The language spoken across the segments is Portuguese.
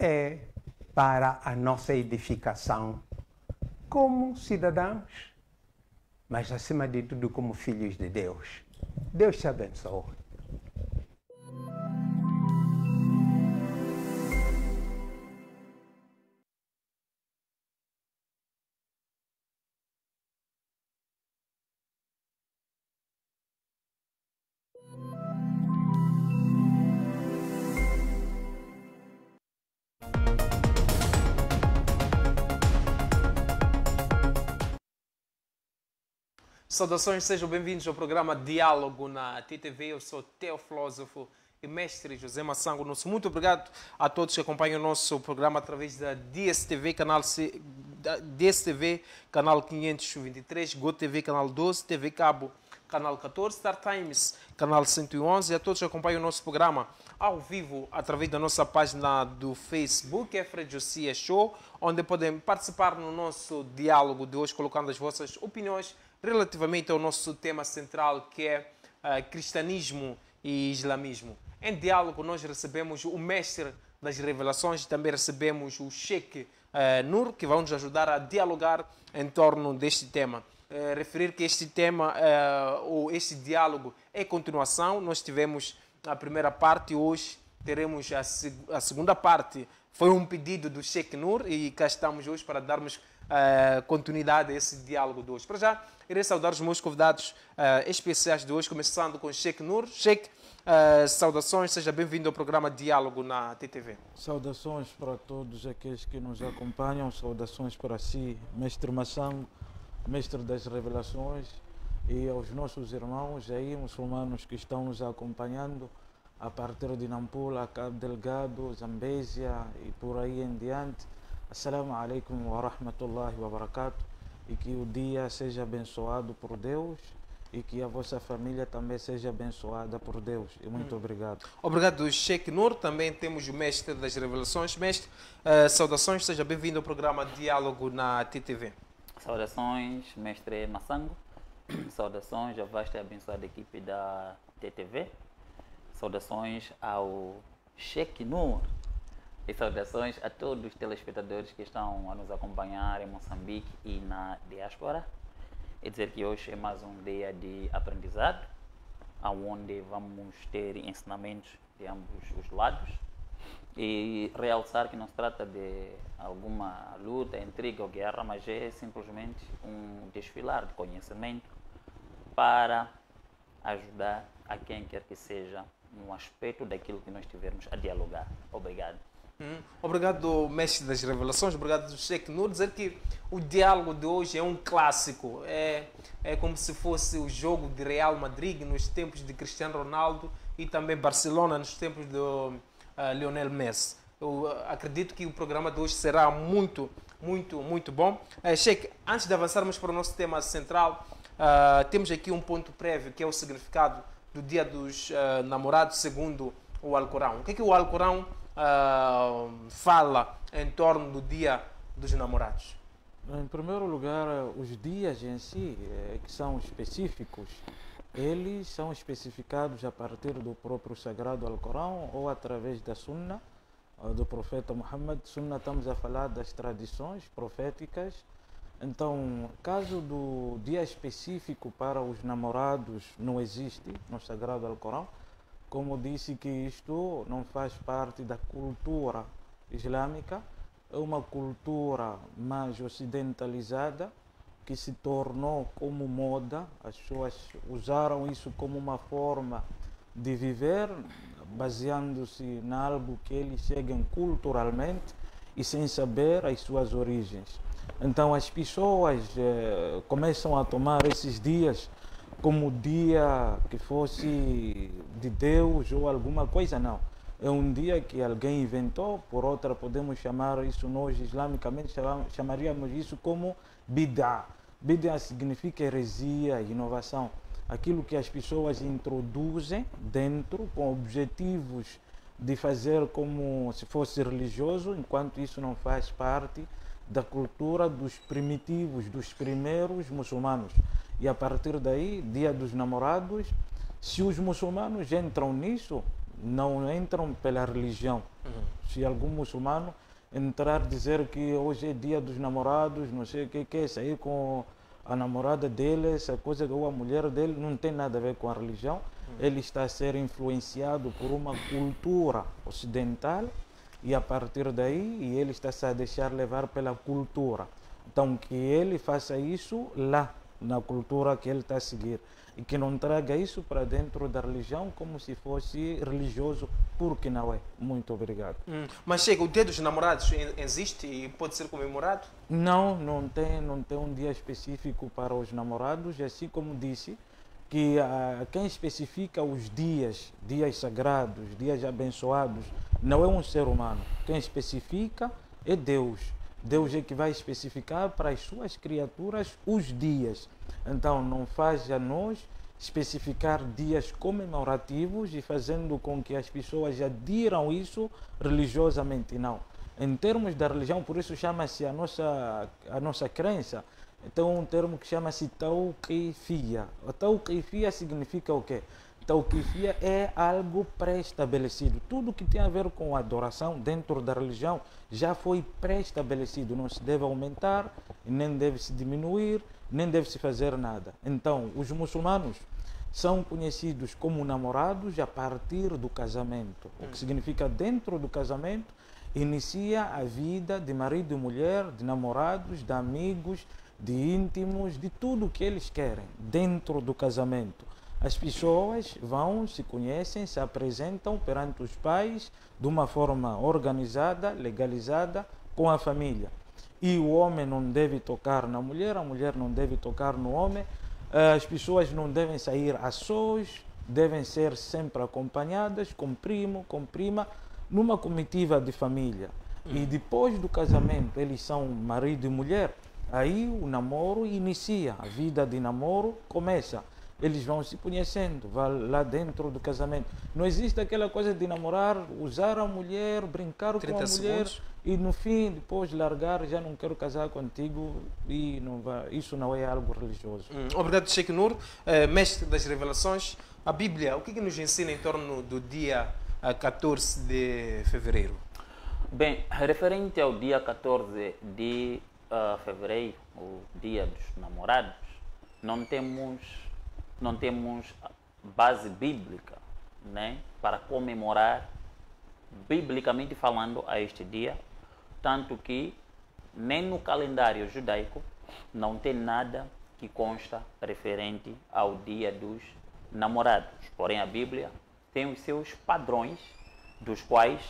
é para a nossa edificação como cidadãos, mas acima de tudo como filhos de Deus. Deus te abençoe. Saudações, sejam bem-vindos ao programa Diálogo na TTV. Eu sou teofilósofo e mestre José Massango. Muito obrigado a todos que acompanham o nosso programa através da DSTV, canal 523, GoTV, canal 12, TV Cabo, canal 14, Star Times, canal 111, e a todos que acompanham o nosso programa ao vivo através da nossa página do Facebook, é Fred Josias Show, onde podem participar no nosso diálogo de hoje, colocando as vossas opiniões relativamente ao nosso tema central, que é cristianismo e islamismo. Em diálogo, nós recebemos o mestre das revelações, também recebemos o Sheikh Nur, que vai nos ajudar a dialogar em torno deste tema. Referir que este tema, ou este diálogo, é continuação. Nós tivemos a primeira parte, hoje teremos a segunda parte. Foi um pedido do Sheikh Nur e cá estamos hoje para darmos continuidade a esse diálogo de hoje. Para já, irei saudar os meus convidados especiais de hoje, começando com o Sheikh Nur. Sheikh, saudações, seja bem-vindo ao programa Diálogo na TTV. Saudações para todos aqueles que nos acompanham, saudações para si, mestre Massango, mestre das revelações, e aos nossos irmãos aí, muçulmanos que estão nos acompanhando a partir de Nampula, Cabo Delgado, Zambésia e por aí em diante. Assalamu alaikum wa rahmatullahi wa barakatuh, e que o dia seja abençoado por Deus e que a vossa família também seja abençoada por Deus. E muito obrigado. Obrigado, Sheikh Nur. Também temos o mestre das revelações. Mestre, saudações, seja bem-vindo ao programa Diálogo na TTV. Saudações, mestre Massango. Saudações à vasta e abençoada equipe da TTV. Saudações ao Sheikh Nur. E saudações a todos os telespectadores que estão a nos acompanhar em Moçambique e na diáspora. É dizer que hoje é mais um dia de aprendizado, onde vamos ter ensinamentos de ambos os lados. E realçar que não se trata de alguma luta, intriga ou guerra, mas é simplesmente um desfilar de conhecimento para ajudar a quem quer que seja num aspecto daquilo que nós tivermos a dialogar. Obrigado. Obrigado, mestre das revelações. Obrigado, Sheikh Nur. Dizer que o diálogo de hoje é um clássico. É como se fosse o jogo de Real Madrid nos tempos de Cristiano Ronaldo e também Barcelona nos tempos do Lionel Messi. Eu acredito que o programa de hoje será muito bom. Sheikh, antes de avançarmos para o nosso tema central, temos aqui um ponto prévio, que é o significado do Dia dos Namorados segundo o Alcorão. O que é que o Alcorão fala em torno do Dia dos Namorados? Em primeiro lugar, os dias em si, que são específicos, eles são especificados a partir do próprio Sagrado Alcorão ou através da Sunna do profeta Muhammad. Sunna, estamos a falar das tradições proféticas. Então, caso do dia específico para os namorados não existe no Sagrado Alcorão, como disse que isto não faz parte da cultura islâmica, é uma cultura mais ocidentalizada que se tornou como moda. As pessoas usaram isso como uma forma de viver, baseando-se em algo que eles seguem culturalmente e sem saber as suas origens. Então as pessoas começam a tomar esses dias como dia que fosse de Deus ou alguma coisa. Não. É um dia que alguém inventou, por outra podemos chamar isso, nós islamicamente chamaríamos isso como bid'ah. Bid'ah significa heresia, inovação. Aquilo que as pessoas introduzem dentro com objetivos de fazer como se fosse religioso, enquanto isso não faz parte da cultura dos primitivos, dos primeiros muçulmanos. E a partir daí, Dia dos Namorados, se os muçulmanos entram nisso, não entram pela religião. Se algum muçulmano entrar dizer que hoje é dia dos namorados, não sei o que é, sair com a namorada dele, essa coisa, ou a mulher dele, não tem nada a ver com a religião. Ele está a ser influenciado por uma cultura ocidental e a partir daí ele está-se a deixar levar pela cultura. Então que ele faça isso lá, na cultura que ele está a seguir. E que não traga isso para dentro da religião como se fosse religioso, porque não é. Muito obrigado. Mas chega, o dia dos namorados existe e pode ser comemorado? Não tem um dia específico para os namorados, assim como disse, que quem especifica os dias sagrados, dias abençoados, não é um ser humano. Quem especifica é Deus. Deus é que vai especificar para as suas criaturas os dias. Então, não faz a nós especificar dias comemorativos e fazendo com que as pessoas adiram isso religiosamente. Não. Em termos da religião, por isso chama-se a nossa crença, então um termo que chama-se tauqifia. A tauqifia significa o quê? Tauqifia é algo pré-estabelecido. Tudo que tem a ver com adoração dentro da religião já foi pré-estabelecido. Não se deve aumentar, nem deve se diminuir, nem deve se fazer nada. Então, os muçulmanos são conhecidos como namorados a partir do casamento. O que significa dentro do casamento inicia a vida de marido e mulher, de namorados, de amigos, de íntimos, de tudo o que eles querem dentro do casamento. As pessoas vão, se conhecem, se apresentam perante os pais de uma forma organizada, legalizada, com a família. E o homem não deve tocar na mulher, a mulher não deve tocar no homem, as pessoas não devem sair a sós, devem ser sempre acompanhadas com primo, com prima, numa comitiva de família. E depois do casamento, eles são marido e mulher, aí o namoro inicia, a vida de namoro começa. Eles vão se conhecendo, vai lá dentro do casamento. Não existe aquela coisa de namorar, usar a mulher, brincar com a mulher segundos. E no fim, depois largar, já não quero casar contigo e não vai. Isso não é algo religioso. Obrigado, Sheikh Nur, mestre das revelações. A Bíblia, o que nos ensina em torno do dia 14 de fevereiro? Bem, referente ao dia 14 de fevereiro, o dia dos namorados, não temos base bíblica, né, para comemorar, biblicamente falando, a este dia, tanto que nem no calendário judaico não tem nada que consta referente ao dia dos namorados. Porém, a Bíblia tem os seus padrões, dos quais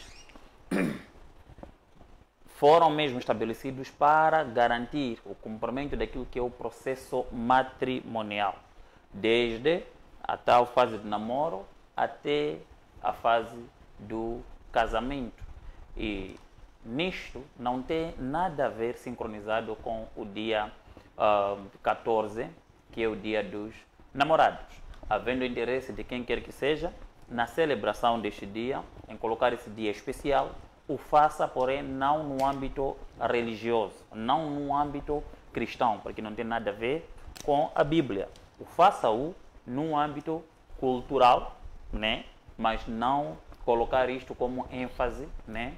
foram mesmo estabelecidos para garantir o cumprimento daquilo que é o processo matrimonial, desde a tal fase de namoro até a fase do casamento. E nisto não tem nada a ver sincronizado com o dia 14, que é o dia dos namorados. Havendo interesse de quem quer que seja na celebração deste dia, em colocar esse dia especial, o faça, porém, não no âmbito religioso, não no âmbito cristão, porque não tem nada a ver com a Bíblia. O faça-o num âmbito cultural, né? Mas não colocar isto como ênfase, né?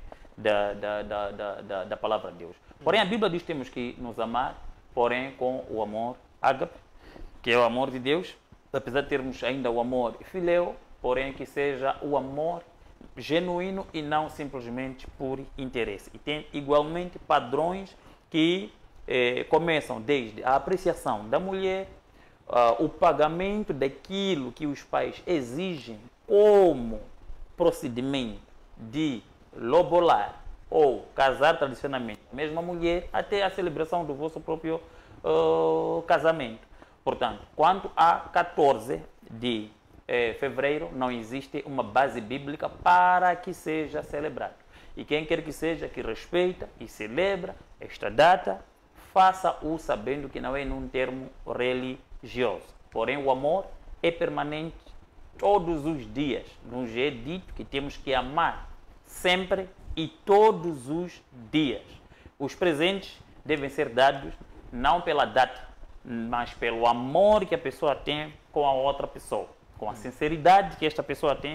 da palavra de Deus. Porém, a Bíblia diz que temos que nos amar, porém com o amor ágape, que é o amor de Deus, apesar de termos ainda o amor filéu, porém que seja o amor genuíno e não simplesmente por interesse. E tem igualmente padrões que começam desde a apreciação da mulher, o pagamento daquilo que os pais exigem como procedimento de lobolar ou casar tradicionalmente a mesma mulher, até a celebração do vosso próprio casamento. Portanto, quanto a 14 de fevereiro, não existe uma base bíblica para que seja celebrado. E quem quer que seja que respeita e celebra esta data, faça-o sabendo que não é num termo religioso. Porém, o amor é permanente todos os dias. Nos é dito que temos que amar sempre e todos os dias. Os presentes devem ser dados não pela data, mas pelo amor que a pessoa tem com a outra pessoa, com a sinceridade que esta pessoa tem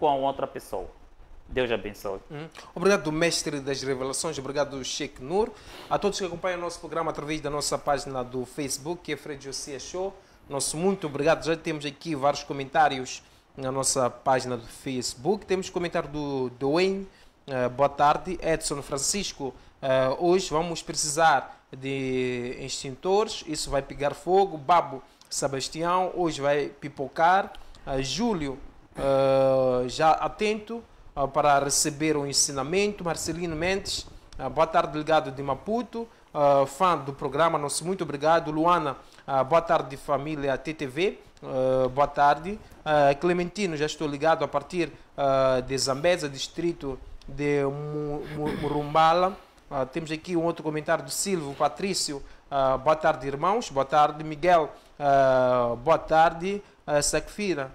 com outra pessoa. Deus abençoe. Obrigado, mestre das revelações. Obrigado, Sheikh Nur. A todos que acompanham o nosso programa através da nossa página do Facebook, que é Fred Josias Show. Nosso muito obrigado. Já temos aqui vários comentários na nossa página do Facebook. Temos comentário do Dwayne. Boa tarde. Edson Francisco. Hoje vamos precisar de extintores. Isso vai pegar fogo. Babo Sebastião. Hoje vai pipocar. Júlio, já atento para receber o ensinamento. Marcelino Mendes, boa tarde, delegado de Maputo, fã do programa, nosso muito obrigado. Luana, boa tarde, família TTV, boa tarde. Clementino, já estou ligado a partir de Zambeza, distrito de Murumbala. Temos aqui um outro comentário do Silvio Patrício, boa tarde, irmãos, boa tarde. Miguel, boa tarde. Sakfira,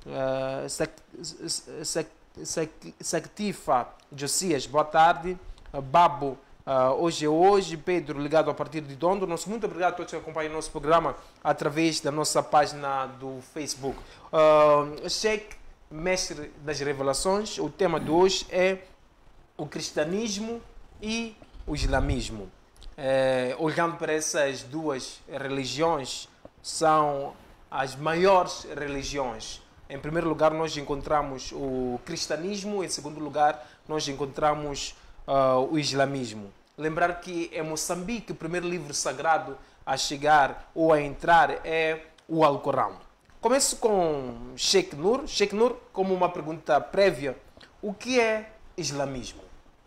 Saktifa Josias, boa tarde. Babo, hoje é hoje. Pedro, ligado a partir de Dondo. Nosso muito obrigado a todos que acompanham o nosso programa através da nossa página do Facebook. Sheikh, mestre das revelações, o tema de hoje é o cristianismo e o islamismo. Olhando para essas duas religiões, são as maiores religiões. Em primeiro lugar, nós encontramos o cristianismo. Em segundo lugar, nós encontramos o islamismo. Lembrar que em Moçambique, o primeiro livro sagrado a chegar ou a entrar é o Alcorão. Começo com Sheikh Nur. Sheikh Nur, como uma pergunta prévia, o que é islamismo?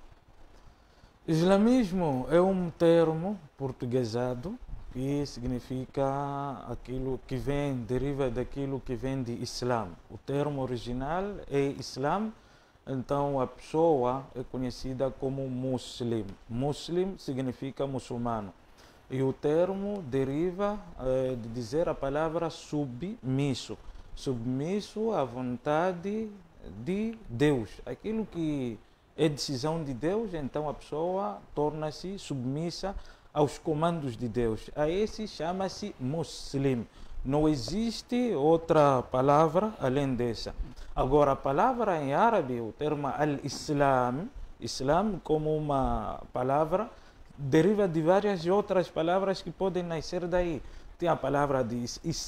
Islamismo é um termo portuguesado que significa aquilo que deriva daquilo que vem de Islã. O termo original é Islã, então a pessoa é conhecida como Muslim. Muslim significa muçulmano. E o termo deriva de dizer a palavra submisso. Submisso à vontade de Deus. Aquilo que é decisão de Deus, então a pessoa torna-se submissa aos comandos de Deus. A esse chama-se Muslim. Não existe outra palavra além dessa. Agora, a palavra em árabe, o termo al-Islam, Islam como uma palavra, deriva de várias outras palavras que podem nascer daí. Tem a palavra de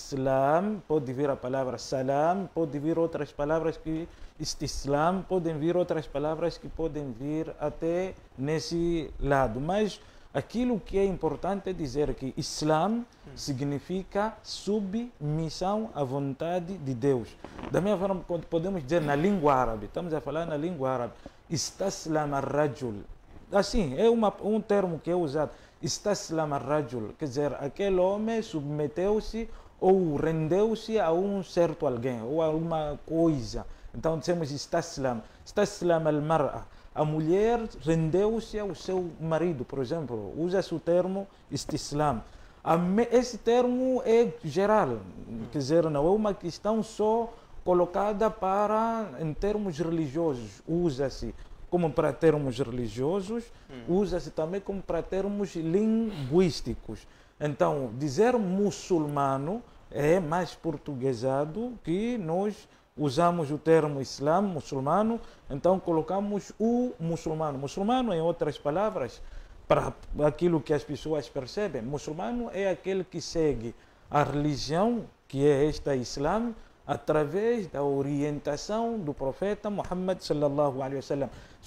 Islam, pode vir a palavra Salam, pode vir outras palavras que Istislam, podem vir outras palavras que podem vir até nesse lado. Mas aquilo que é importante é dizer que Islam significa submissão à vontade de Deus. Da mesma forma, podemos dizer na língua árabe, estamos a falar na língua árabe, Istaslam ar-rajul. Assim, é um termo que é usado, Istaslam ar-rajul, quer dizer, aquele homem submeteu-se ou rendeu-se a um certo alguém, ou a uma coisa. Então dizemos Istaslam, Istaslam al-mar'a. A mulher rendeu-se ao seu marido, por exemplo, usa-se o termo istislam. Esse termo é geral, quer dizer, não é uma questão só colocada em termos religiosos, usa-se como para termos religiosos, usa-se também como para termos linguísticos. Então, dizer muçulmano é mais portuguesado que nós usamos o termo Islã, muçulmano, então colocamos o muçulmano. Muçulmano, em outras palavras, para aquilo que as pessoas percebem, muçulmano é aquele que segue a religião, que é esta Islã, através da orientação do profeta Muhammad sallallahu alaihi wasallam.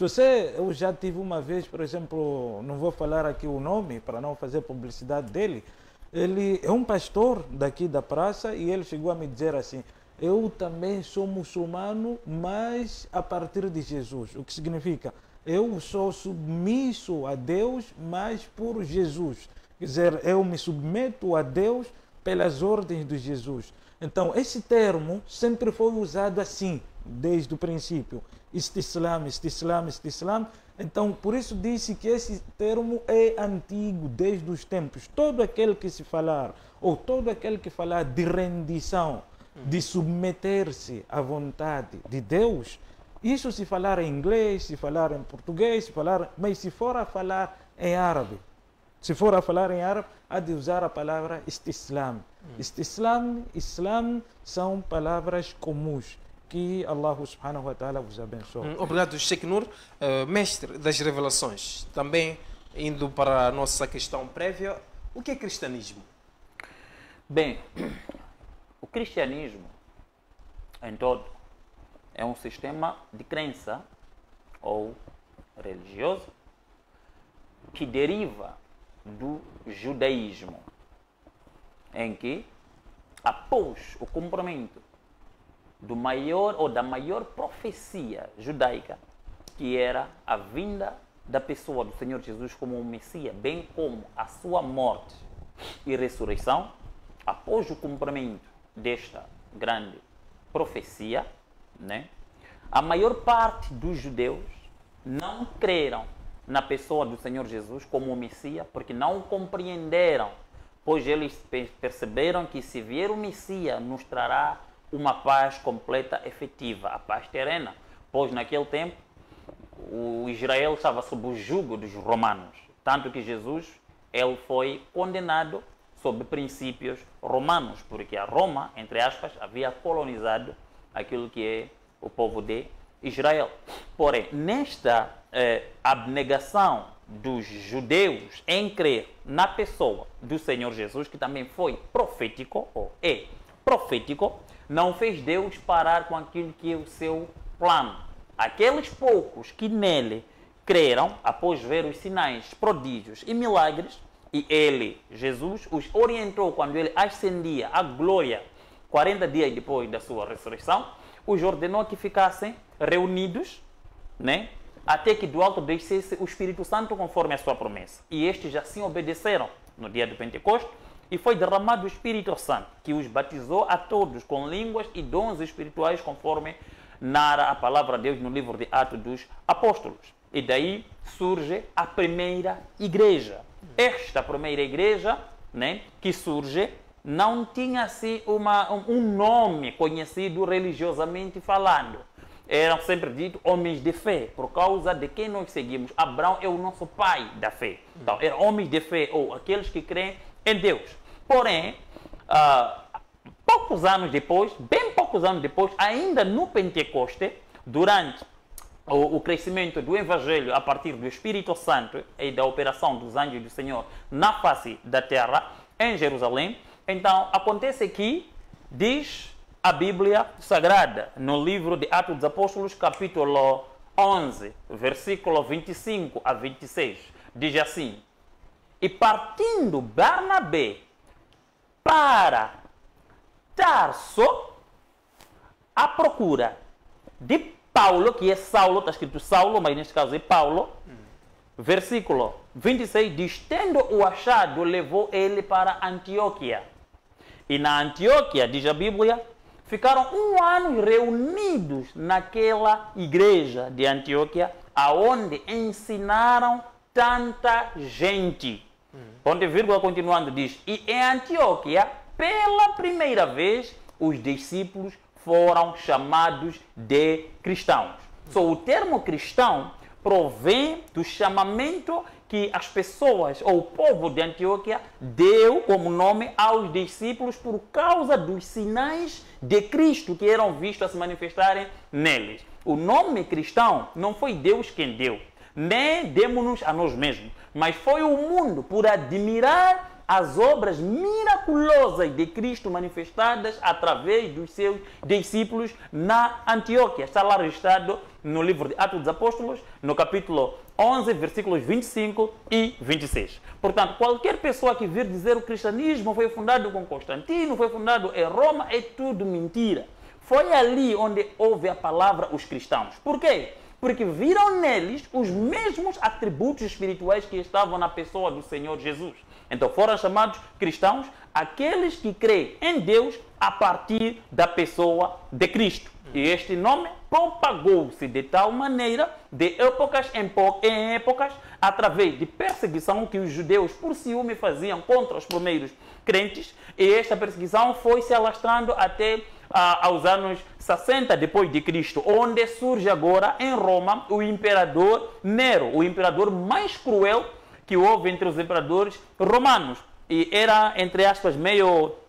Eu já tive uma vez, por exemplo, não vou falar aqui o nome para não fazer publicidade dele, ele é um pastor daqui da praça e ele chegou a me dizer assim: eu também sou muçulmano, mas a partir de Jesus. O que significa? Eu sou submisso a Deus, mas por Jesus. Quer dizer, eu me submeto a Deus pelas ordens de Jesus. Então, esse termo sempre foi usado assim, desde o princípio. Istislam, istislam, istislam. Então, por isso disse que esse termo é antigo, desde os tempos. Todo aquele que se falar, ou todo aquele que falar de rendição, de submeter-se à vontade de Deus, isso se falar em inglês, se falar em português, mas se for a falar em árabe, há de usar a palavra istislam. Istislam, Islam são palavras comuns. Que Allah subhanahu wa ta'ala vos abençoe. Obrigado, Sheikh Nur, mestre das revelações. Também indo para a nossa questão prévia, o que é cristianismo? Bem, o cristianismo, em todo, é um sistema de crença ou religioso que deriva do judaísmo, em que, após o cumprimento do maior ou da maior profecia judaica, que era a vinda da pessoa do Senhor Jesus como um Messias, bem como a sua morte e ressurreição, após o cumprimento desta grande profecia, né, a maior parte dos judeus não creram na pessoa do Senhor Jesus como o Messias, porque não o compreenderam, pois eles perceberam que se vier o Messias nos trará uma paz completa, efetiva, a paz terrena, pois naquele tempo o Israel estava sob o jugo dos romanos, tanto que Jesus ele foi condenado sob princípios romanos, porque a Roma, entre aspas, havia colonizado aquilo que é o povo de Israel. Porém, nesta abnegação dos judeus em crer na pessoa do Senhor Jesus, que também foi profético, ou é profético, não fez Deus parar com aquilo que é o seu plano. Aqueles poucos que nele creram, após ver os sinais, prodígios e milagres, e ele, Jesus, os orientou quando ele ascendia à glória, 40 dias depois da sua ressurreição, os ordenou que ficassem reunidos, né, até que do alto descesse o Espírito Santo conforme a sua promessa. E estes assim obedeceram no dia do Pentecostes, e foi derramado o Espírito Santo, que os batizou a todos com línguas e dons espirituais, conforme narra a palavra de Deus no livro de Atos dos Apóstolos. E daí surge a primeira igreja. Esta primeira igreja, né, que surge, não tinha assim um nome conhecido religiosamente falando. Eram sempre ditos homens de fé, por causa de quem nós seguimos. Abraão é o nosso pai da fé. Então, eram homens de fé, ou aqueles que creem em Deus. Porém, poucos anos depois, bem poucos anos depois, ainda no Pentecoste, durante o crescimento do Evangelho a partir do Espírito Santo e da operação dos anjos do Senhor na face da terra, em Jerusalém, então acontece que diz a Bíblia Sagrada, no livro de Atos dos Apóstolos, capítulo 11, versículo 25 a 26, diz assim: e partindo Barnabé para Tarso, à procura de Paulo, que é Saulo, está escrito Saulo, mas neste caso é Paulo, versículo 26, diz, tendo o achado, levou ele para Antioquia. E na Antioquia, diz a Bíblia, ficaram um ano reunidos naquela igreja de Antioquia, aonde ensinaram tanta gente. Ponto e vírgula, continuando, diz, e em Antioquia, pela primeira vez, os discípulos foram chamados de cristãos. O termo cristão provém do chamamento que as pessoas, ou o povo de Antioquia, deu como nome aos discípulos por causa dos sinais de Cristo que eram vistos a se manifestarem neles. O nome cristão não foi Deus quem deu, nem demos-nos a nós mesmos, mas foi o mundo por admirar as obras miraculosas de Cristo manifestadas através dos seus discípulos na Antioquia. Está lá registrado no livro de Atos dos Apóstolos, no capítulo 11, versículos 25 e 26. Portanto, qualquer pessoa que vir dizer o cristianismo foi fundado com Constantino, foi fundado em Roma, é tudo mentira. Foi ali onde houve a palavra os cristãos. Por quê? Porque viram neles os mesmos atributos espirituais que estavam na pessoa do Senhor Jesus. Então foram chamados cristãos aqueles que creem em Deus a partir da pessoa de Cristo. E este nome propagou-se de tal maneira, de épocas em épocas, através de perseguição que os judeus por ciúme faziam contra os primeiros crentes. E esta perseguição foi se alastrando até aos anos 60 depois de Cristo, onde surge agora em Roma o imperador Nero, o imperador mais cruel que houve entre os imperadores romanos. E era, entre aspas, meio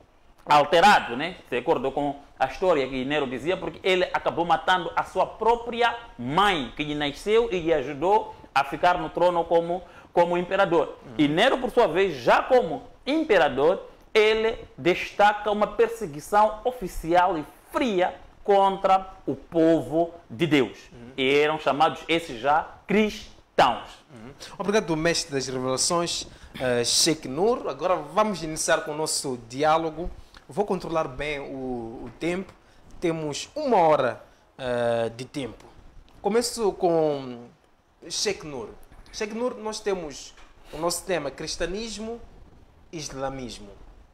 alterado, né? De acordo com a história que Nero dizia, porque ele acabou matando a sua própria mãe, que lhe nasceu e lhe ajudou a ficar no trono como imperador. E Nero, por sua vez, já como imperador, ele destaca uma perseguição oficial e fria contra o povo de Deus. E eram chamados esses já cristãos. Obrigado, mestre das revelações, Sheikh Nur. Agora vamos iniciar com o nosso diálogo. Vou controlar bem o tempo. Temos 1 hora de tempo. Começo com Sheikh Nur. Sheikh Nur, nós temos o nosso tema cristianismo e islamismo.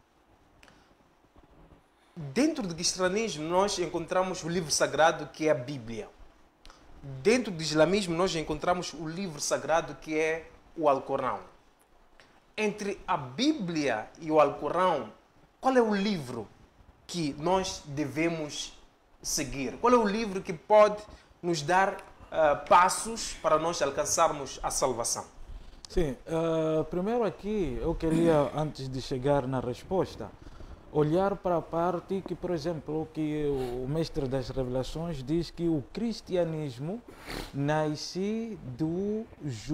Dentro do cristianismo nós encontramos o livro sagrado que é a Bíblia. Dentro do islamismo nós encontramos o livro sagrado que é o Alcorão. Entre a Bíblia e o Alcorão, qual é o livro que nós devemos seguir? Qual é o livro que pode nos dar passos para nós alcançarmos a salvação? Sim, primeiro aqui eu queria, antes de chegar na resposta, olhar para a parte que, por exemplo, que o mestre das revelações diz que o cristianismo nasce do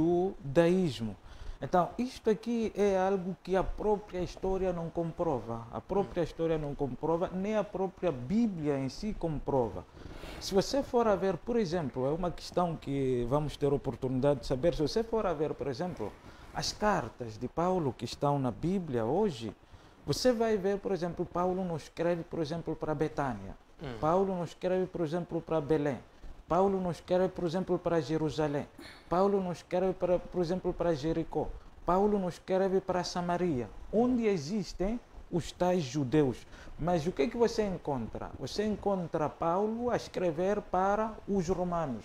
judaísmo. Então, isto aqui é algo que a própria história não comprova. A própria história não comprova, nem a própria Bíblia em si comprova. Se você for a ver, por exemplo, é uma questão que vamos ter oportunidade de saber, se você for a ver, por exemplo, as cartas de Paulo que estão na Bíblia hoje, você vai ver, por exemplo, Paulo não escreve, por exemplo, para Betânia. Paulo não escreve, por exemplo, para Belém. Paulo não escreve, por exemplo, para Jerusalém. Paulo não escreve, por exemplo, para Jericó. Paulo não escreve para Samaria, onde existem os tais judeus. Mas o que é que você encontra? Você encontra Paulo a escrever para os romanos.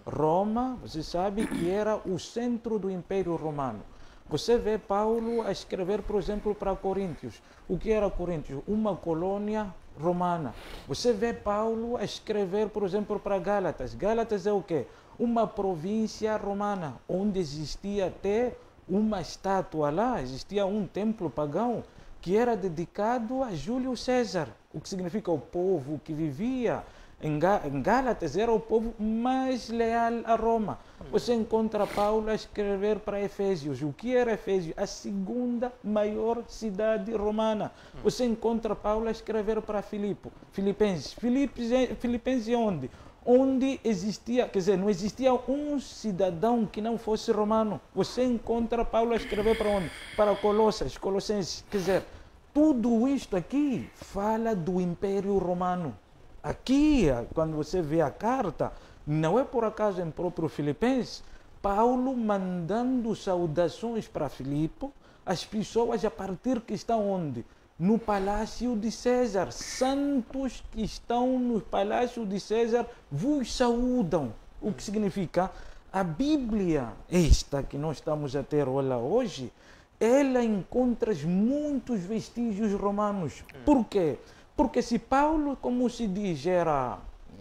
Roma, você sabe que era o centro do Império Romano. Você vê Paulo a escrever, por exemplo, para Coríntios. O que era Coríntios? Uma colônia romana. Você vê Paulo a escrever, por exemplo, para Gálatas. Gálatas é o quê? Uma província romana, onde existia até uma estátua lá, existia um templo pagão que era dedicado a Júlio César, o que significa o povo que vivia em Gálatas era o povo mais leal a Roma. Você encontra Paulo a escrever para Efésios. O que era Efésios? A segunda maior cidade romana. Você encontra Paulo a escrever para Filipenses. Filipenses onde? Onde existia, quer dizer, não existia um cidadão que não fosse romano. Você encontra Paulo a escrever para onde? Para Colossenses. Quer dizer, tudo isto aqui fala do Império Romano. Aqui, quando você vê a carta, não é por acaso em próprio Filipenses, Paulo mandando saudações para Filipe, as pessoas a partir que estão onde? No palácio de César. Santos que estão no palácio de César vos saúdam. O que significa? A Bíblia, esta que nós estamos a ter hoje, ela encontra muitos vestígios romanos. Por quê? Porque se Paulo, como se diz, era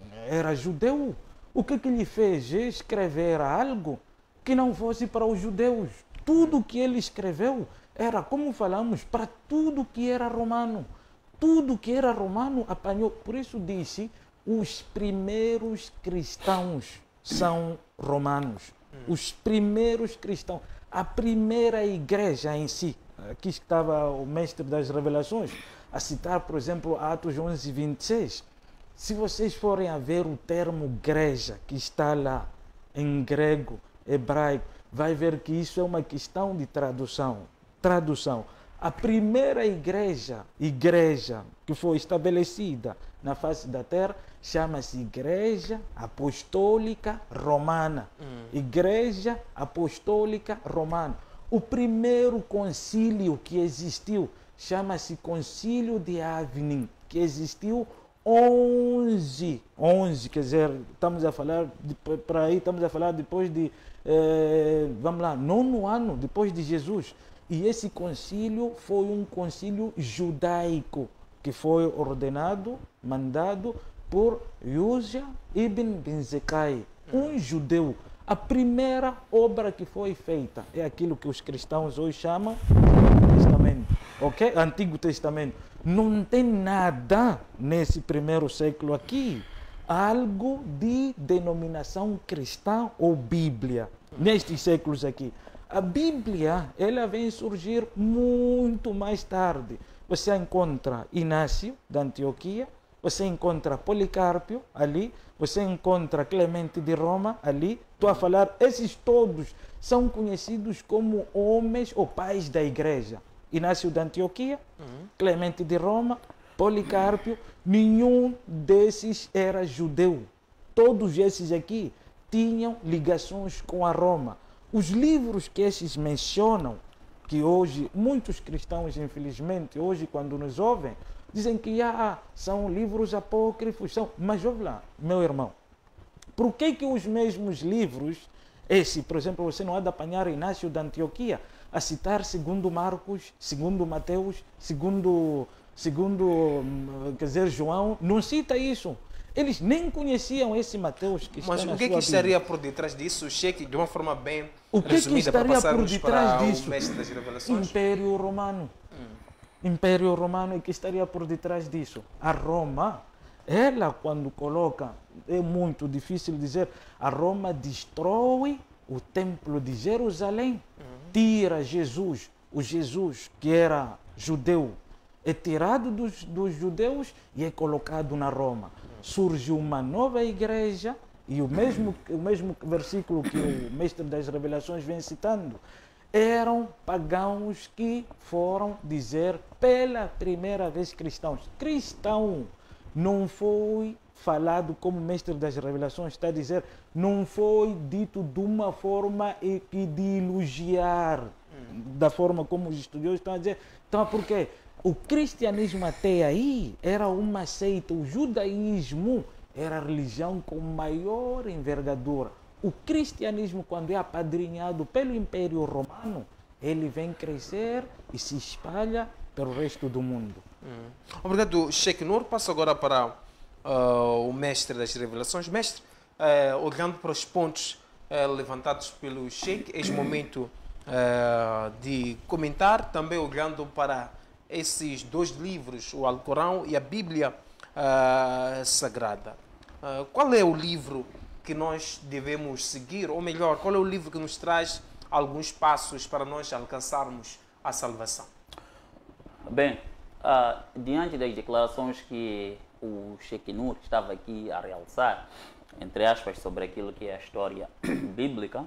judeu, o que lhe fez? Escrever algo que não fosse para os judeus. Tudo que ele escreveu era, como falamos, para tudo que era romano. Tudo que era romano apanhou. Por isso disse, os primeiros cristãos são romanos. Os primeiros cristãos. A primeira igreja em si. Aqui estava o mestre das revelações a citar, por exemplo, Atos 11, 26. Se vocês forem a ver o termo igreja que está lá em grego, hebraico, vai ver que isso é uma questão de tradução. A primeira igreja que foi estabelecida na face da terra chama-se Igreja Apostólica Romana. Igreja Apostólica Romana. O primeiro concílio que existiu chama-se Concílio de Avignon, que existiu 11, quer dizer, estamos a falar depois de, vamos lá, 9º ano depois de Jesus. E esse concílio foi um concílio judaico, que foi ordenado, mandado por Yusha ibn Binzekai, um judeu. A primeira obra que foi feita é aquilo que os cristãos hoje chamam de Antigo Testamento. Ok? Antigo Testamento. Não tem nada nesse primeiro século aqui, algo de denominação cristã ou Bíblia, nestes séculos aqui. A Bíblia, ela vem surgir muito mais tarde. Você encontra Inácio, da Antioquia, você encontra Policarpio ali, você encontra Clemente de Roma ali. Estou a falar, esses todos são conhecidos como homens ou pais da igreja. Inácio da Antioquia, Clemente de Roma, Policarpio, nenhum desses era judeu. Todos esses aqui tinham ligações com a Roma. Os livros que esses mencionam, que hoje muitos cristãos, infelizmente, hoje quando nos ouvem, dizem que são livros apócrifos, mas ouve lá, meu irmão, por que os mesmos livros, por exemplo, você não há de apanhar Inácio da Antioquia a citar segundo Marcos, segundo Mateus, segundo quer dizer, João, não cita isso. Eles nem conheciam esse Mateus que está na sua Bíblia. Mas o que estaria por detrás disso? Cheque de uma forma bem o que resumida estaria para passarmos por detrás para disso? o mestre das revelações. Império Romano. Império Romano, e que estaria por detrás disso? A Roma, ela quando coloca, é muito difícil dizer, a Roma destrói o templo de Jerusalém, tira Jesus, o Jesus que era judeu, é tirado dos judeus e é colocado na Roma. Surge uma nova igreja, e o mesmo versículo que o mestre das revelações vem citando, eram pagãos que foram dizer pela primeira vez cristãos. Cristão não foi falado, como o mestre das revelações está a dizer, não foi dito de uma forma que de elogiar, da forma como os estudiosos estão a dizer. Então, por quê? O cristianismo até aí era uma seita, o judaísmo era a religião com maior envergadura. O cristianismo, quando é apadrinhado pelo Império Romano, ele vem crescer e se espalha pelo resto do mundo. Obrigado, Sheikh Nour. Passo agora para o mestre das revelações. Mestre, olhando para os pontos levantados pelo Sheikh, é momento de comentar, também olhando para esses dois livros, o Alcorão e a Bíblia Sagrada. Qual é o livro que nós devemos seguir, ou melhor, qual é o livro que nos traz alguns passos para nós alcançarmos a salvação? Bem, diante das declarações que o Sheikh Nour estava aqui a realçar, entre aspas, sobre aquilo que é a história bíblica,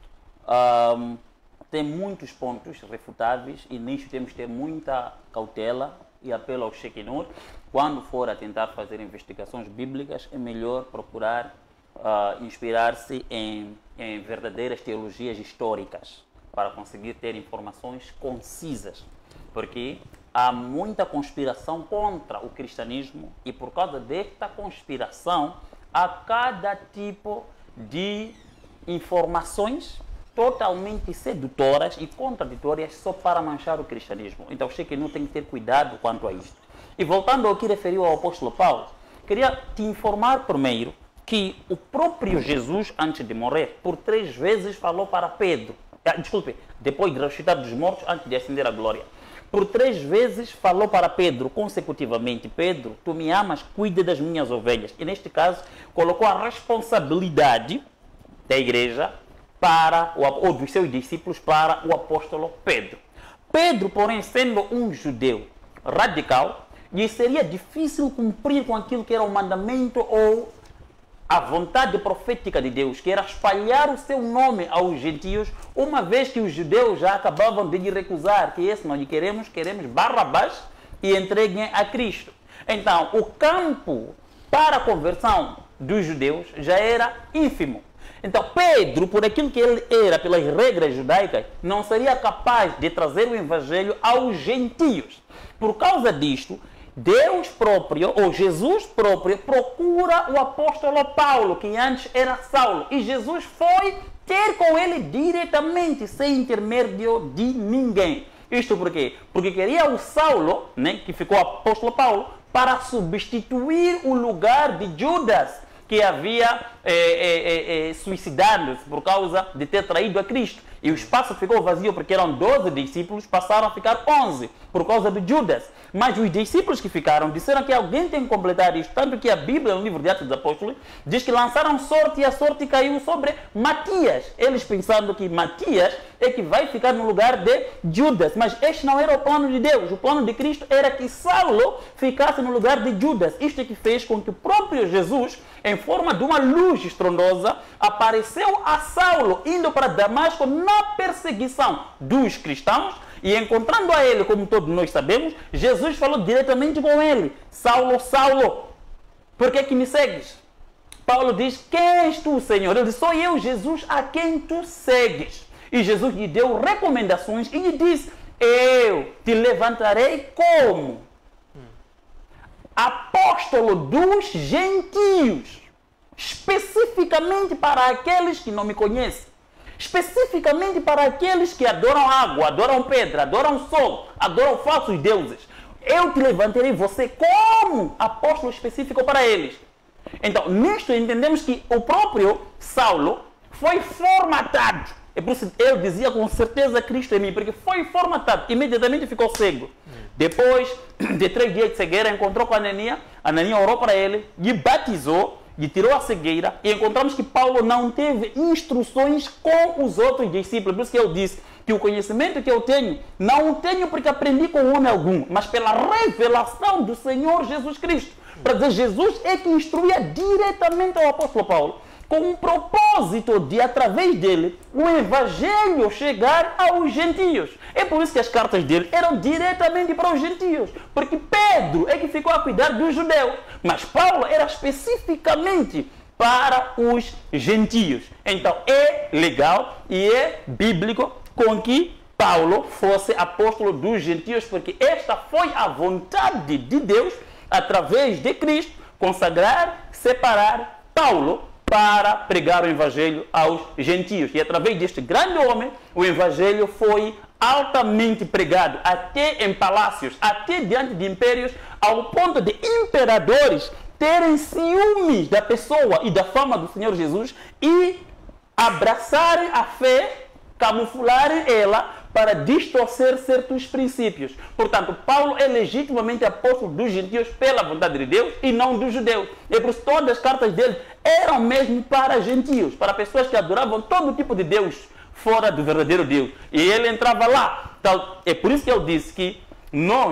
tem muitos pontos refutáveis e nisso temos que ter muita cautela e apelo ao Sheikh Nour. Quando for a tentar fazer investigações bíblicas, é melhor procurar inspirar-se em verdadeiras teologias históricas para conseguir ter informações concisas, porque há muita conspiração contra o cristianismo e por causa desta conspiração há cada tipo de informações totalmente sedutoras e contraditórias só para manchar o cristianismo. Então o Sheikh Nour tem que ter cuidado quanto a isto. E voltando ao que referiu ao apóstolo Paulo, queria te informar primeiro que o próprio Jesus, antes de morrer, por 3 vezes falou para Pedro, depois de ressuscitar dos mortos, antes de ascender à glória, por 3 vezes falou para Pedro, consecutivamente: Pedro, tu me amas, cuida das minhas ovelhas. E neste caso, colocou a responsabilidade da igreja ou dos seus discípulos para o apóstolo Pedro. Pedro, porém, sendo um judeu radical, lhe seria difícil cumprir com aquilo que era o mandamento ou a vontade profética de Deus, que era espalhar o seu nome aos gentios, uma vez que os judeus já acabavam de lhe recusar, que esse não lhe queremos Barrabás e entreguem a Cristo. Então, o campo para a conversão dos judeus já era ínfimo. Então, Pedro, por aquilo que ele era, pelas regras judaicas, não seria capaz de trazer o evangelho aos gentios. Por causa disto, Deus próprio, ou Jesus próprio, procura o apóstolo Paulo, que antes era Saulo. E Jesus foi ter com ele diretamente, sem intermédio de ninguém. Isto por quê? Porque queria o Saulo, que ficou apóstolo Paulo, para substituir o lugar de Judas, que havia suicidando-se por causa de ter traído a Cristo. E o espaço ficou vazio porque eram 12 discípulos, passaram a ficar 11 por causa de Judas. Mas os discípulos que ficaram disseram que alguém tem que completar isto. Tanto que a Bíblia, no livro de Atos dos Apóstolos, diz que lançaram sorte e a sorte caiu sobre Matias. Eles pensando que Matias é que vai ficar no lugar de Judas. Mas este não era o plano de Deus. O plano de Cristo era que Saulo ficasse no lugar de Judas. Isto é que fez com que o próprio Jesus, em forma de uma luz estrondosa, apareceu a Saulo, indo para Damasco na perseguição dos cristãos. E encontrando a ele, como todos nós sabemos, Jesus falou diretamente com ele: Saulo, Saulo, por que me segues? Paulo diz: quem és tu, Senhor? Ele diz: sou eu, Jesus, a quem tu segues. E Jesus lhe deu recomendações e lhe disse: eu te levantarei como apóstolo dos gentios, especificamente para aqueles que não me conhecem. Especificamente para aqueles que adoram água, adoram pedra, adoram sol, adoram falsos deuses. Eu te levantarei você como apóstolo específico para eles. Então, nisto entendemos que o próprio Saulo foi formatado. É por isso que ele dizia com certeza Cristo em mim, porque foi formatado, imediatamente ficou cego. Depois de 3 dias de cegueira, encontrou com Ananias. Ananias orou para ele, lhe batizou, e tirou a cegueira, e encontramos que Paulo não teve instruções com os outros discípulos. Por isso que eu disse que o conhecimento que eu tenho, não o tenho porque aprendi com homem algum, mas pela revelação do Senhor Jesus Cristo. Para dizer, Jesus é que instruía diretamente ao apóstolo Paulo, com um propósito de, através dele, o evangelho chegar aos gentios. É por isso que as cartas dele eram diretamente para os gentios, porque Pedro é que ficou a cuidar dos judeus, mas Paulo era especificamente para os gentios. Então é legal e é bíblico com que Paulo fosse apóstolo dos gentios, porque esta foi a vontade de Deus, através de Cristo, consagrar, separar Paulo para pregar o evangelho aos gentios. E através deste grande homem, o evangelho foi altamente pregado, até em palácios, até diante de impérios, ao ponto de imperadores terem ciúmes da pessoa e da fama do Senhor Jesus e abraçarem a fé, camuflarem ela para distorcer certos princípios. Portanto, Paulo é legitimamente apóstolo dos gentios pela vontade de Deus e não dos judeus. E por isso todas as cartas dele eram mesmo para gentios, para pessoas que adoravam todo tipo de Deus fora do verdadeiro Deus. E ele entrava lá. Então, é por isso que eu disse que nós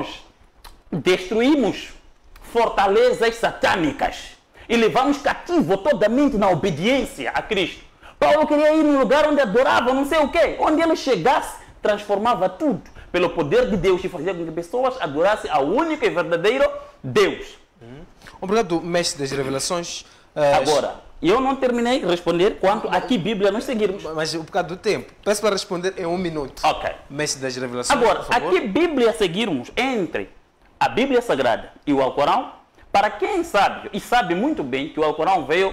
destruímos fortalezas satânicas e levamos cativo toda a mente na obediência a Cristo. Paulo queria ir num lugar onde adorava não sei o quê. Onde ele chegasse, transformava tudo pelo poder de Deus e fazia com que pessoas adorassem ao único e verdadeiro Deus. Obrigado, mestre das revelações. Agora, eu não terminei de responder quanto a que Bíblia nós seguirmos. Mas por causa do tempo, peço para responder em 1 minuto. Ok. Mestre das revelações. Agora, a que Bíblia seguirmos entre a Bíblia Sagrada e o Alcorão? Para quem sabe, e sabe muito bem que o Alcorão veio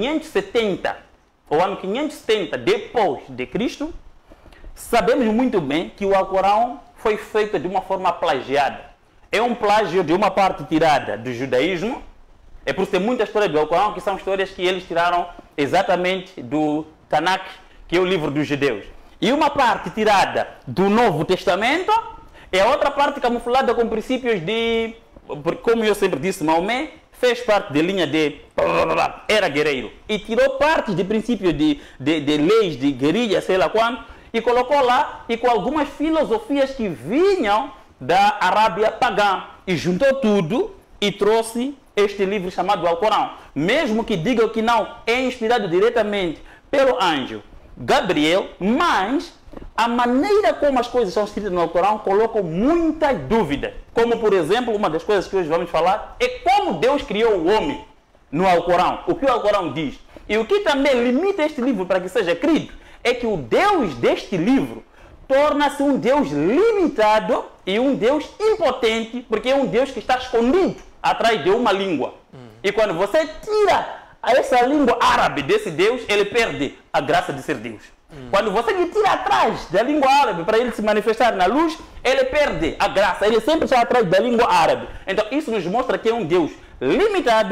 570, ou ano 570 depois de Cristo, sabemos muito bem que o Alcorão foi feito de uma forma plagiada. É um plágio de uma parte tirada do judaísmo. É por isso que tem muita história do Alcorão que são histórias que eles tiraram exatamente do Tanakh, que é o livro dos judeus. E uma parte tirada do Novo Testamento é outra parte camuflada com princípios de... Como eu sempre disse, Maomé fez parte da linha de... Era guerreiro. E tirou parte de princípios de leis de guerrilha, sei lá quando, e colocou lá, e com algumas filosofias que vinham da Arábia pagã. E juntou tudo e trouxe este livro chamado Alcorão. Mesmo que digam que não é inspirado diretamente pelo anjo Gabriel, mas a maneira como as coisas são escritas no Alcorão colocam muitas dúvidas. Como, por exemplo, uma das coisas que hoje vamos falar é como Deus criou o homem no Alcorão. O que o Alcorão diz. E o que também limita este livro para que seja crido é que o Deus deste livro torna-se um Deus limitado e um Deus impotente, porque é um Deus que está escondido atrás de uma língua. E quando você tira essa língua árabe desse Deus, ele perde a graça de ser Deus. Quando você lhe tira atrás da língua árabe para ele se manifestar na luz, ele perde a graça. Ele sempre está atrás da língua árabe. Então isso nos mostra que é um Deus limitado,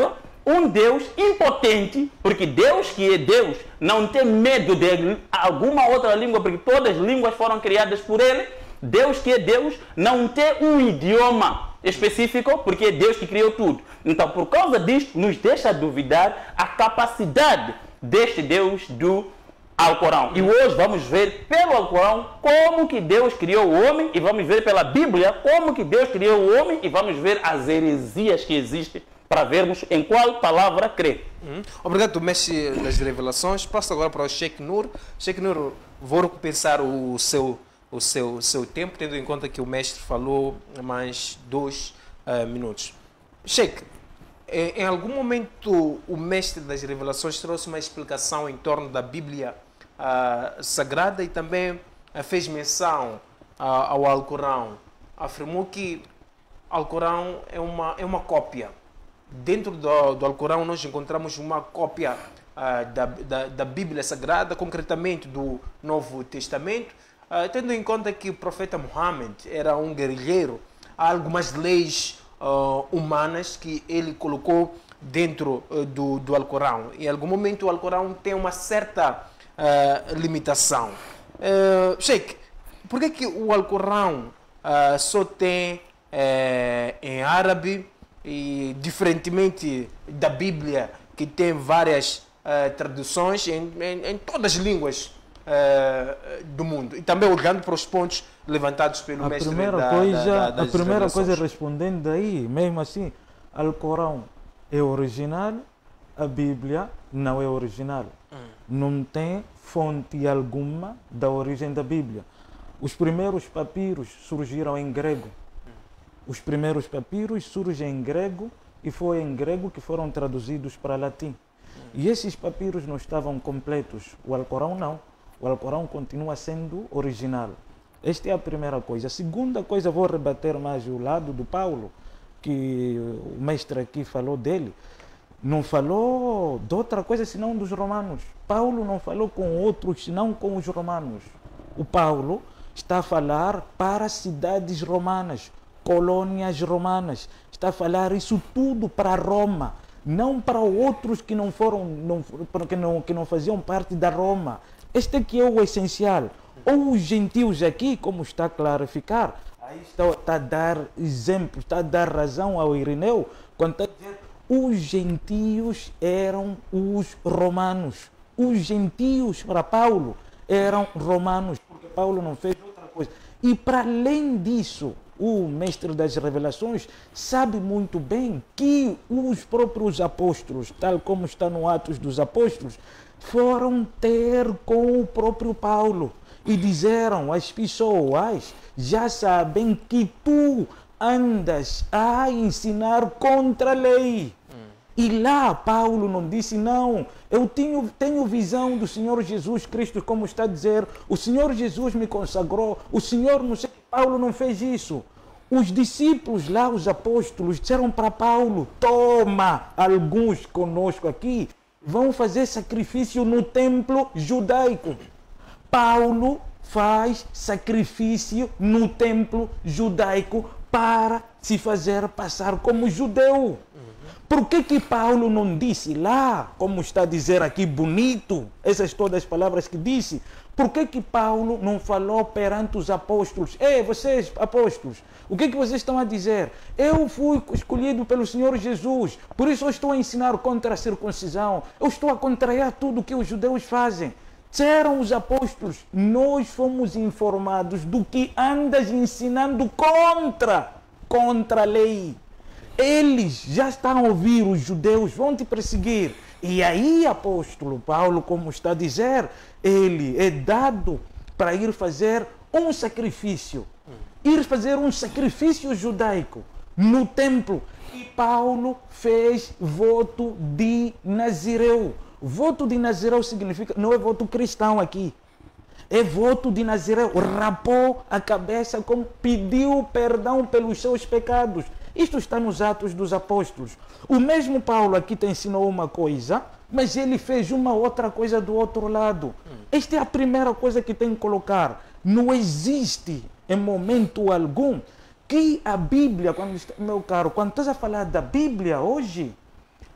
um Deus impotente, porque Deus que é Deus não tem medo de alguma outra língua, porque todas as línguas foram criadas por Ele. Deus que é Deus não tem um idioma específico, porque é Deus que criou tudo. Então, por causa disto, nos deixa duvidar a capacidade deste Deus do Alcorão. E hoje vamos ver pelo Alcorão como que Deus criou o homem, e vamos ver pela Bíblia como que Deus criou o homem, e vamos ver as heresias que existem para vermos em qual palavra crer. Obrigado, mestre das revelações. Passo agora para o Sheikh Nur. Sheikh Nur, vou recompensar o seu tempo, tendo em conta que o mestre falou mais 2 minutos. Sheikh, em algum momento o mestre das revelações trouxe uma explicação em torno da Bíblia Sagrada e também fez menção ao Alcorão. Afirmou que o Alcorão é uma cópia. Dentro do Alcorão nós encontramos uma cópia da Bíblia Sagrada, concretamente do Novo Testamento, tendo em conta que o profeta Muhammad era um guerrilheiro. Há algumas leis humanas que ele colocou dentro do Alcorão. Em algum momento o Alcorão tem uma certa limitação. Sheikh, por que o Alcorão só tem em árabe, e diferentemente da Bíblia, que tem várias traduções em todas as línguas do mundo? E também olhando para os pontos levantados pelo mestre a primeira coisa, respondendo daí, mesmo assim, o Alcorão é original, a Bíblia não é original. Não tem fonte alguma da origem da Bíblia. Os primeiros papiros surgiram em grego. Os primeiros papiros surgem em grego e foi em grego que foram traduzidos para latim. E esses papiros não estavam completos. O Alcorão não. O Alcorão continua sendo original. Esta é a primeira coisa. A segunda coisa, vou rebater mais o lado do Paulo, que o mestre aqui falou dele. Não falou de outra coisa senão dos romanos. Paulo não falou com outros senão com os romanos. O Paulo está a falar para cidades romanas, colônias romanas. Está a falar isso tudo para Roma, não para outros que não faziam parte da Roma. Este aqui é o essencial. Ou os gentios aqui, como está a clarificar, aí está a dar exemplo, está a dar razão ao Irineu, quando está a dizer os gentios eram os romanos. Os gentios para Paulo eram romanos, porque Paulo não fez outra coisa. E para além disso, o mestre das revelações sabe muito bem que os próprios apóstolos, tal como está no Atos dos Apóstolos, foram ter com o próprio Paulo e disseram às pessoas: já sabem que tu andas a ensinar contra a lei. E lá Paulo não disse: não, eu tenho visão do Senhor Jesus Cristo, como está a dizer, o Senhor Jesus me consagrou, o Senhor não sei. Paulo não fez isso. Os discípulos lá, os apóstolos, disseram para Paulo: toma, alguns conosco aqui vão fazer sacrifício no templo judaico. Paulo faz sacrifício no templo judaico para se fazer passar como judeu. Por que Paulo não disse lá, como está a dizer aqui, bonito, essas todas as palavras que disse? Por que Paulo não falou perante os apóstolos? Ei, vocês apóstolos, o que vocês estão a dizer? Eu fui escolhido pelo Senhor Jesus, por isso eu estou a ensinar contra a circuncisão, eu estou a contrariar tudo o que os judeus fazem. Disseram os apóstolos: nós fomos informados do que andas ensinando contra a lei. Eles já estão a ouvir, os judeus vão te perseguir. E aí, apóstolo Paulo, como está a dizer, ele é dado para ir fazer um sacrifício. Ir fazer um sacrifício judaico no templo. E Paulo fez voto de Nazireu. Voto de Nazireu significa, não é voto cristão aqui. É voto de Nazireu. Rapou a cabeça, como pediu perdão pelos seus pecados. Isto está nos Atos dos Apóstolos. O mesmo Paulo aqui te ensinou uma coisa, mas ele fez uma outra coisa do outro lado. Esta é a primeira coisa que tem que colocar. Não existe, em momento algum, que a Bíblia, meu caro, quando estás a falar da Bíblia hoje,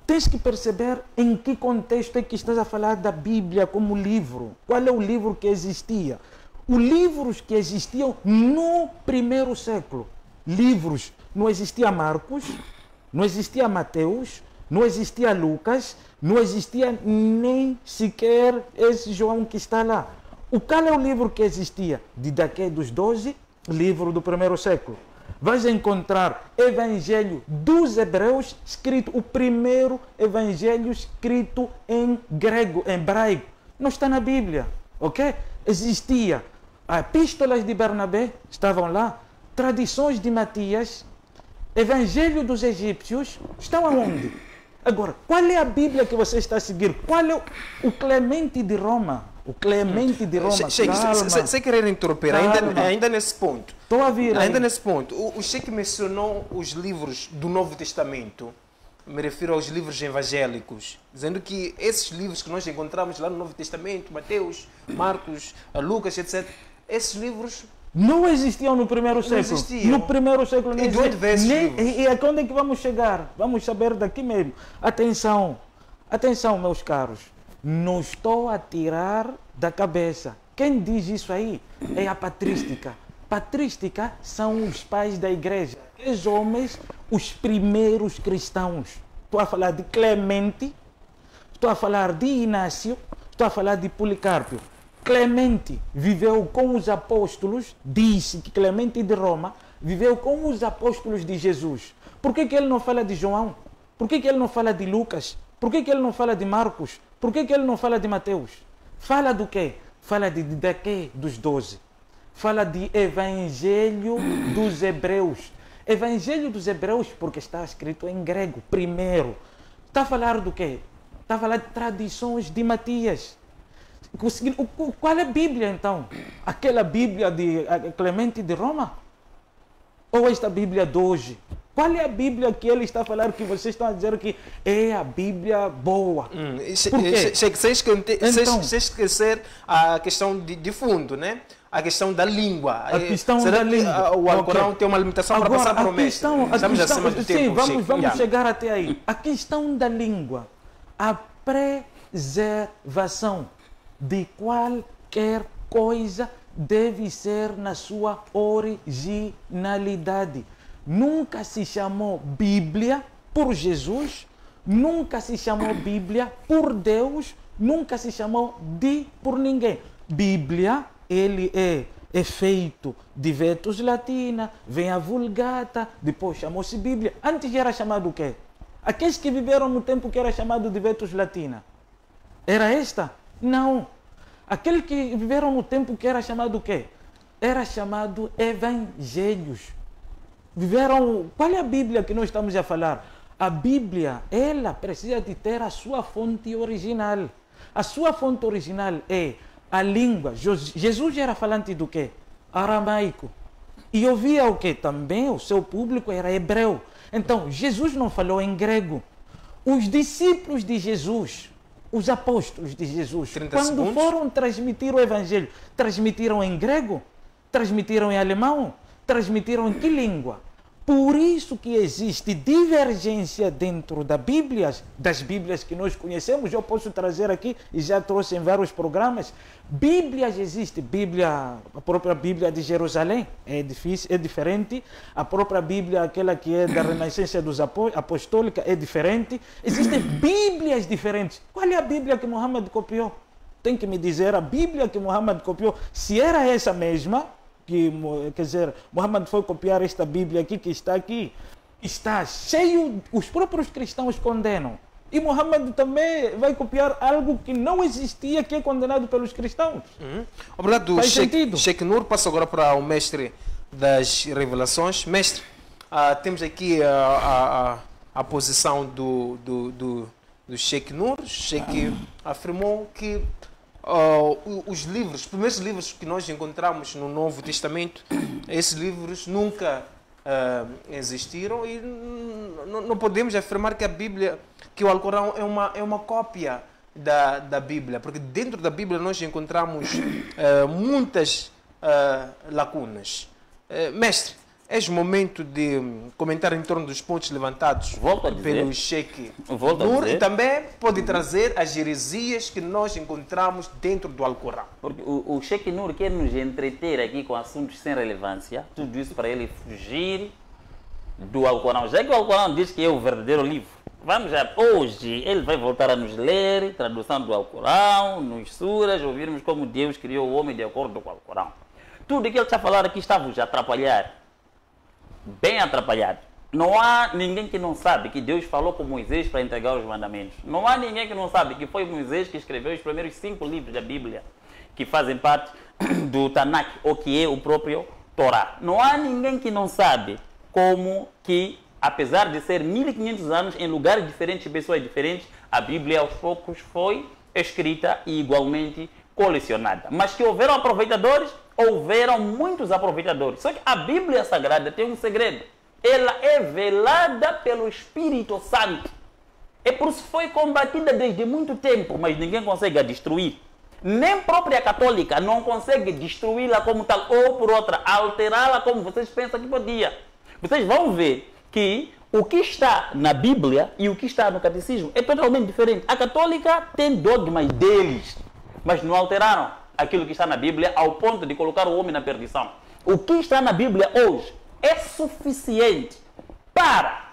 tens que perceber em que contexto é que estás a falar da Bíblia como livro. Qual é o livro que existia? Os livros que existiam no primeiro século. Livros, não existia Marcos, não existia Mateus, não existia Lucas, não existia nem sequer esse João que está lá. Qual é o livro que existia? Didaquê dos 12, livro do primeiro século. Vais encontrar Evangelho dos Hebreus, escrito, o primeiro evangelho escrito em grego, em hebraico. Não está na Bíblia, ok? Existia epístolas de Bernabé, estavam lá, tradições de Matias, Evangelho dos Egípcios, estão aonde? Agora, qual é a Bíblia que você está a seguir? Qual é o Clemente de Roma? O Clemente de Roma. Sem querer interromper, ainda nesse ponto. Estou a vir. Ainda nesse ponto. O Sheikh mencionou os livros do Novo Testamento. Me refiro aos livros evangélicos, dizendo que esses livros que nós encontramos lá no Novo Testamento, Mateus, Marcos, Lucas, etc., esses livros não existiam no primeiro século. Existiam. No primeiro século não existiam. E a onde é que vamos chegar? Vamos saber daqui mesmo. Atenção, atenção, meus caros. Não estou a tirar da cabeça. Quem diz isso aí é a patrística. Patrística são os pais da igreja. Os homens, os primeiros cristãos. Estou a falar de Clemente, estou a falar de Inácio, estou a falar de Policarpo. Clemente viveu com os apóstolos, disse que Clemente de Roma viveu com os apóstolos de Jesus. Por que ele não fala de João? Por que ele não fala de Lucas? Por que ele não fala de Marcos? Por que ele não fala de Mateus? Fala do quê? Fala de Didaquê dos 12. Fala de Evangelho dos Hebreus. Evangelho dos Hebreus porque está escrito em grego, primeiro. Está a falar do quê? Está a falar de tradições de Matias. Qual é a Bíblia então? Aquela Bíblia de Clemente de Roma? Ou esta Bíblia de hoje? Qual é a Bíblia que ele está a falar que vocês estão a dizer que é a Bíblia boa? Sem esquecer a questão de fundo, né? A questão da língua. A questão da língua. O Alcorão tem uma limitação para passar para o mestre. Estamos acima do tempo. Sim, vamos chegar até aí. A questão da língua. A preservação de qualquer coisa deve ser na sua originalidade. Nunca se chamou Bíblia por Jesus, nunca se chamou Bíblia por Deus, nunca se chamou por ninguém. Bíblia, ele é feito de Vetus Latina, vem a Vulgata, depois chamou-se Bíblia. Antes era chamado o quê? Aqueles que viveram no tempo que era chamado de Vetus Latina. Era esta? Não. Aqueles que viveram no tempo que era chamado o quê? Era chamado Evangelhos. Viveram... Qual é a Bíblia que nós estamos a falar? A Bíblia, ela precisa de ter a sua fonte original. A sua fonte original é a língua. Jesus era falante do quê? Aramaico. E ouvia o quê? Também o seu público era hebreu. Então, Jesus não falou em grego. Os discípulos de Jesus, os apóstolos de Jesus, quando foram transmitir o Evangelho, transmitiram em grego? Transmitiram em alemão? Transmitiram em que língua? Por isso que existe divergência dentro das Bíblias que nós conhecemos. Eu posso trazer aqui, e já trouxe em vários programas, Bíblias existe. A própria Bíblia de Jerusalém é diferente. A própria Bíblia, aquela que é da Renascença dos Apostólica, é diferente. Existem Bíblias diferentes. Qual é a Bíblia que Muhammad copiou? Tem que me dizer a Bíblia que Muhammad copiou. Se era essa mesma... quer dizer, Muhammad foi copiar esta Bíblia aqui, que está aqui, está cheio, os próprios cristãos condenam. E Muhammad também vai copiar algo que não existia, que é condenado pelos cristãos. Obrigado, Faz sentido. Sheikh Nur. Passo agora para o mestre das revelações. Mestre, temos aqui a posição do Sheikh Nur. Sheikh afirmou que os primeiros livros que nós encontramos no Novo Testamento, esses livros nunca existiram e não podemos afirmar que a Bíblia, que o Alcorão é uma cópia da Bíblia, porque dentro da Bíblia nós encontramos muitas lacunas. Mestre, És momento de comentar em torno dos pontos levantados Volto a dizer. pelo Sheikh Volto a Nur dizer. e também pode trazer as heresias que nós encontramos dentro do Alcorão. Porque o Sheikh Nur quer nos entreter aqui com assuntos sem relevância, tudo isso para ele fugir do Alcorão. Já que o Alcorão diz que é o verdadeiro livro, vamos já, hoje ele vai voltar a nos ler, tradução do Alcorão, nos suras, ouvirmos como Deus criou o homem de acordo com o Alcorão. Tudo que ele está a falar aqui está-vos a atrapalhar, bem atrapalhado. Não há ninguém que não sabe que Deus falou com Moisés para entregar os mandamentos. Não há ninguém que não sabe que foi Moisés que escreveu os primeiros 5 livros da Bíblia, que fazem parte do Tanakh, ou que é o próprio Torá. Não há ninguém que não sabe como que, apesar de ser 1500 anos em lugares diferentes, pessoas diferentes, a Bíblia aos poucos foi escrita e igualmente colecionada. Mas que houveram aproveitadores, houveram muitos aproveitadores. Só que a Bíblia Sagrada tem um segredo. Ela é velada pelo Espírito Santo. É por isso que foi combatida desde muito tempo, mas ninguém consegue a destruir. Nem própria católica não consegue destruí-la como tal, ou por outra, alterá-la como vocês pensam que podia. Vocês vão ver que o que está na Bíblia e o que está no catecismo é totalmente diferente. A católica tem dogmas deles, mas não alteraram aquilo que está na Bíblia ao ponto de colocar o homem na perdição. O que está na Bíblia hoje é suficiente para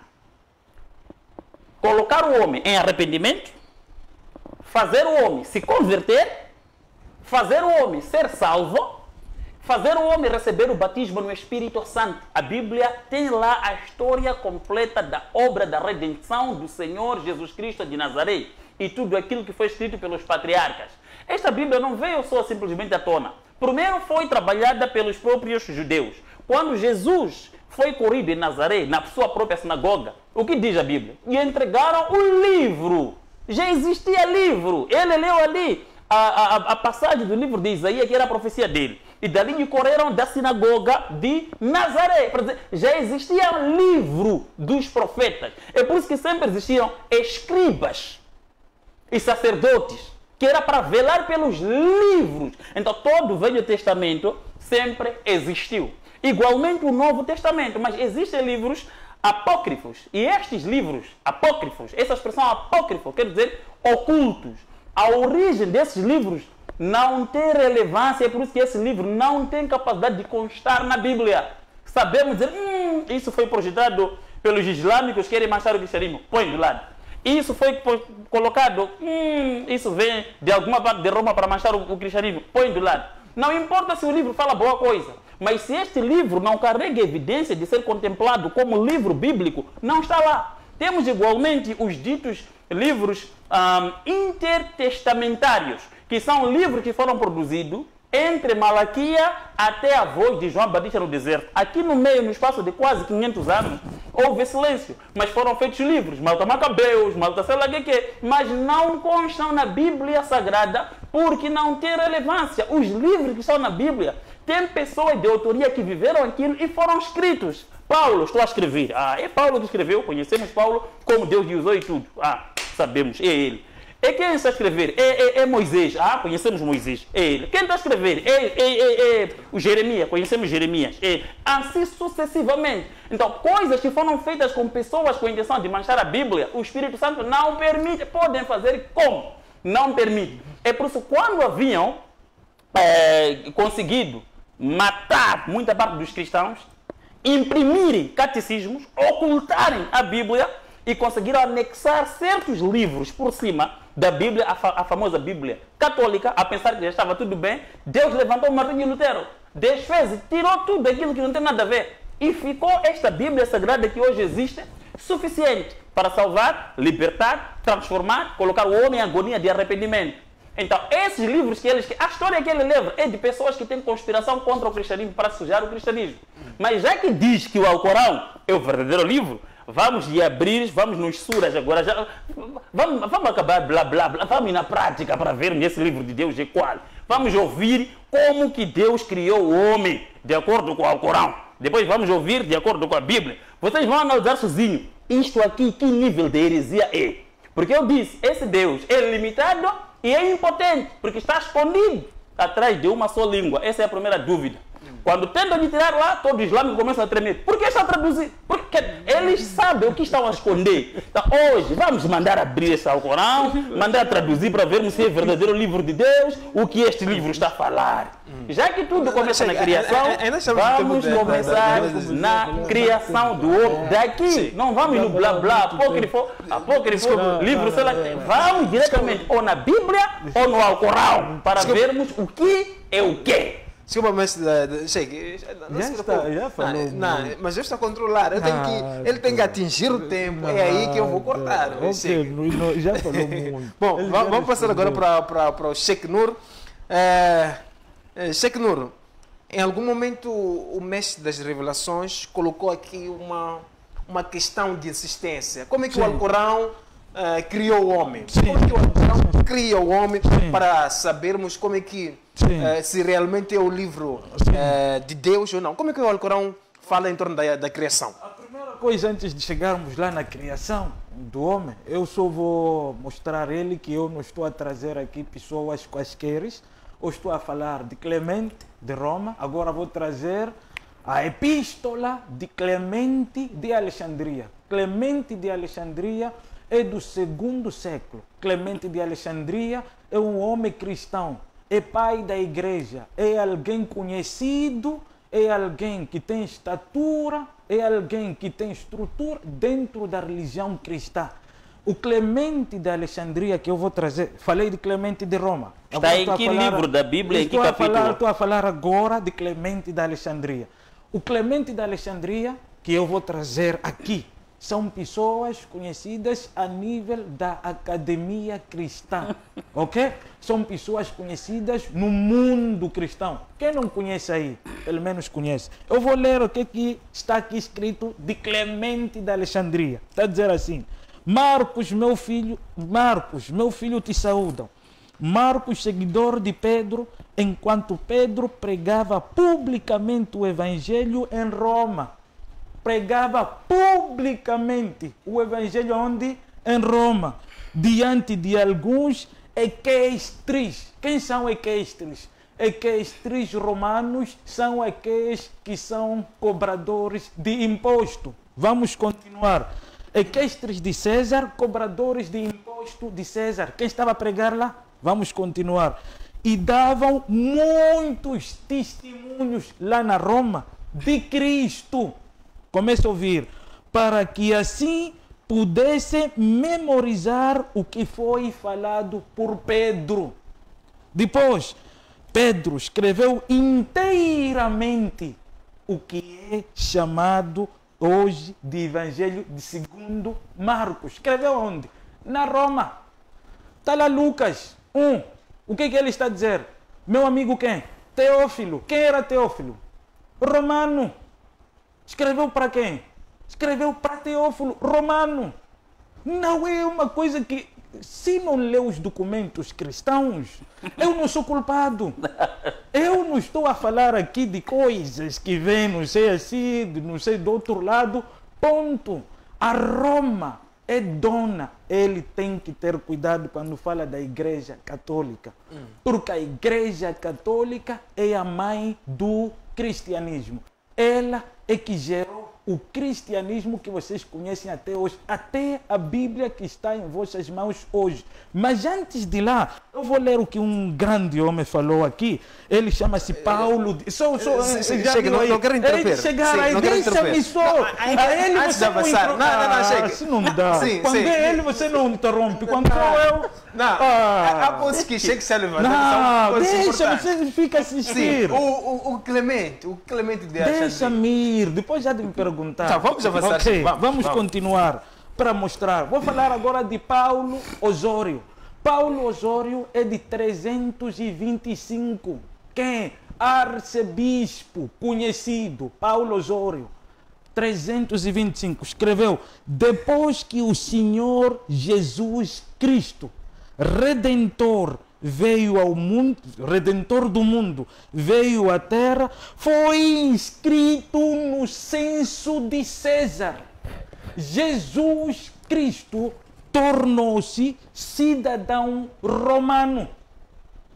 colocar o homem em arrependimento, fazer o homem se converter, fazer o homem ser salvo, fazer o homem receber o batismo no Espírito Santo. A Bíblia tem lá a história completa da obra da redenção do Senhor Jesus Cristo de Nazaré e tudo aquilo que foi escrito pelos patriarcas. Esta Bíblia não veio só simplesmente à tona. Primeiro foi trabalhada pelos próprios judeus. Quando Jesus foi corrido em Nazaré, na sua própria sinagoga, o que diz a Bíblia? E entregaram o livro. Já existia livro. Ele leu ali a passagem do livro de Isaías, que era a profecia dele. E dali lhe correram da sinagoga de Nazaré. Para dizer, já existia livro dos profetas. É por isso que sempre existiam escribas e sacerdotes, que era para velar pelos livros. Então todo o Velho Testamento sempre existiu. Igualmente o Novo Testamento, mas existem livros apócrifos. E estes livros apócrifos, essa expressão apócrifo quer dizer ocultos. A origem desses livros não tem relevância, é por isso que esse livro não tem capacidade de constar na Bíblia. Sabemos dizer, isso foi projetado pelos islâmicos que querem manchar o cristianismo. Põe do lado. Isso foi colocado, isso vem de alguma parte de Roma para manchar o cristianismo. Põe do lado. Não importa se o livro fala boa coisa, mas se este livro não carrega evidência de ser contemplado como livro bíblico, não está lá. Temos igualmente os ditos livros intertestamentários, que são livros que foram produzidos entre Malaquia até a voz de João Batista no deserto. Aqui no meio, no espaço de quase 500 anos, houve silêncio, mas foram feitos livros, Malta Macabeus, Malta sei lá o que, mas não constam na Bíblia Sagrada, porque não tem relevância. Os livros que estão na Bíblia têm pessoas de autoria que viveram aquilo e foram escritos. Paulo, estou a escrever. É Paulo que escreveu, conhecemos Paulo, como Deus lhe usou e tudo. Sabemos, é ele. E quem está a escrever? É Moisés. Conhecemos Moisés. É ele. Quem está a escrever? É o Jeremias. Conhecemos Jeremias. É ele. Assim sucessivamente. Então, coisas que foram feitas com pessoas com a intenção de manchar a Bíblia, o Espírito Santo não permite. Podem fazer como? Não permite. É por isso que quando haviam conseguido matar muita parte dos cristãos, imprimirem catecismos, ocultarem a Bíblia e conseguiram anexar certos livros por cima da Bíblia, a famosa Bíblia católica, a pensar que já estava tudo bem, Deus levantou Martinho Lutero, desfez e tirou tudo aquilo que não tem nada a ver. E ficou esta Bíblia Sagrada que hoje existe, suficiente para salvar, libertar, transformar, colocar o homem em agonia de arrependimento. Então, esses livros a história que ele leva é de pessoas que têm conspiração contra o cristianismo para sujar o cristianismo. Mas já que diz que o Alcorão é o verdadeiro livro, vamos de abrir, vamos nos suras agora, vamos acabar blá blá blá, vamos ir na prática para vermos esse livro de Deus é qual. Vamos ouvir como que Deus criou o homem de acordo com o Alcorão. Depois vamos ouvir de acordo com a Bíblia. Vocês vão analisar sozinho. Isto aqui, que nível de heresia é? Porque eu disse, esse Deus é limitado e é impotente, porque está escondido atrás de uma só língua. Essa é a primeira dúvida. Quando tentam de tirar lá, todo islâmico começa a tremer. Por que está a traduzir? Porque eles sabem o que estão a esconder. Então, hoje, vamos mandar abrir esse Alcorão, mandar traduzir para vermos se é verdadeiro livro de Deus, o que este livro está a falar. Já que tudo começa na criação, vamos começar na criação do homem. Daqui, não vamos no blá blá, apócrifo, livro, sei lá. Vamos diretamente ou na Bíblia ou no Alcorão, para vermos o que é o que. Desculpa, mas chegue. Já falou. Mas eu estou a controlar. Ele tem que atingir o tempo. É aí que eu vou cortar. Já falou muito. Bom, vamos passar agora para o Sheikh Nur. Sheikh Nur, em algum momento o mestre das revelações colocou aqui uma questão de insistência. Como é que o Alcorão criou o homem? Como é que o Alcorão cria o homem para sabermos como é que se realmente é o livro de Deus ou não? Como é que o Alcorão fala em torno da criação? A primeira coisa, antes de chegarmos lá na criação do homem, eu só vou mostrar a ele que eu não estou a trazer aqui pessoas quaisqueres. Eu estou a falar de Clemente de Roma, agora vou trazer a epístola de Clemente de Alexandria. Clemente de Alexandria é do 2º século. Clemente de Alexandria é um homem cristão, é pai da igreja, é alguém conhecido, é alguém que tem estatura, é alguém que tem estrutura dentro da religião cristã. O Clemente de Alexandria que eu vou trazer, falei de Clemente de Roma. Está em que livro da Bíblia, em que capítulo? Estou a falar agora de Clemente de Alexandria. O Clemente de Alexandria que eu vou trazer aqui são pessoas conhecidas a nível da academia cristã, ok? São pessoas conhecidas no mundo cristão. Quem não conhece aí, pelo menos conhece. Eu vou ler o que está aqui escrito de Clemente de Alexandria. Está a dizer assim: Marcos, meu filho te saúdam. Marcos, seguidor de Pedro, enquanto Pedro pregava publicamente o evangelho em Roma. Pregava publicamente o evangelho onde? Em Roma. Diante de alguns equestres. Quem são equestres? Equestres romanos são aqueles que são cobradores de imposto. Vamos continuar. Equestres de César, cobradores de imposto de César. Quem estava a pregar lá? Vamos continuar. E davam muitos testemunhos lá na Roma de Cristo. Começa a ouvir. Para que assim pudesse memorizar o que foi falado por Pedro. Depois, Pedro escreveu inteiramente o que é chamado hoje de Evangelho de 2 Marcos. Escreveu onde? Na Roma. Está lá Lucas 1. O que ele está a dizer? Meu amigo quem? Teófilo. Quem era Teófilo? Romano. Escreveu para quem? Escreveu para Teófilo, romano. Não é uma coisa que, se não ler os documentos cristãos, eu não sou culpado. Eu não estou a falar aqui de coisas que vêm, não sei assim, não sei do outro lado. Ponto. A Roma é dona. Ele tem que ter cuidado quando fala da Igreja Católica. Porque a Igreja Católica é a mãe do cristianismo. Ela é que gerou o cristianismo que vocês conhecem até hoje, até a Bíblia que está em vossas mãos hoje. Mas antes de lá, eu vou ler o que um grande homem falou aqui. Ele chama-se Paulo. Chega, não quero interromper. Deixa-me só. Antes de avançar. Não, chega. Assim não dá. Quando é ele, você não interrompe. Quando sou eu... Não, há coisas que chega se levantar. Não, deixa, você fica a assistir. O Clemente de Alexandria. Deixa-me ir, depois já de me perguntar. Tá, vamos avançar. Okay, vamos continuar para mostrar. Vou falar agora de Paulo Osório. Paulo Osório é de 325. Quem? Arcebispo conhecido, Paulo Osório. 325. Escreveu: depois que o Senhor Jesus Cristo, Redentor, veio ao mundo, Redentor do mundo, veio à terra, foi inscrito no censo de César. Jesus Cristo tornou-se cidadão romano.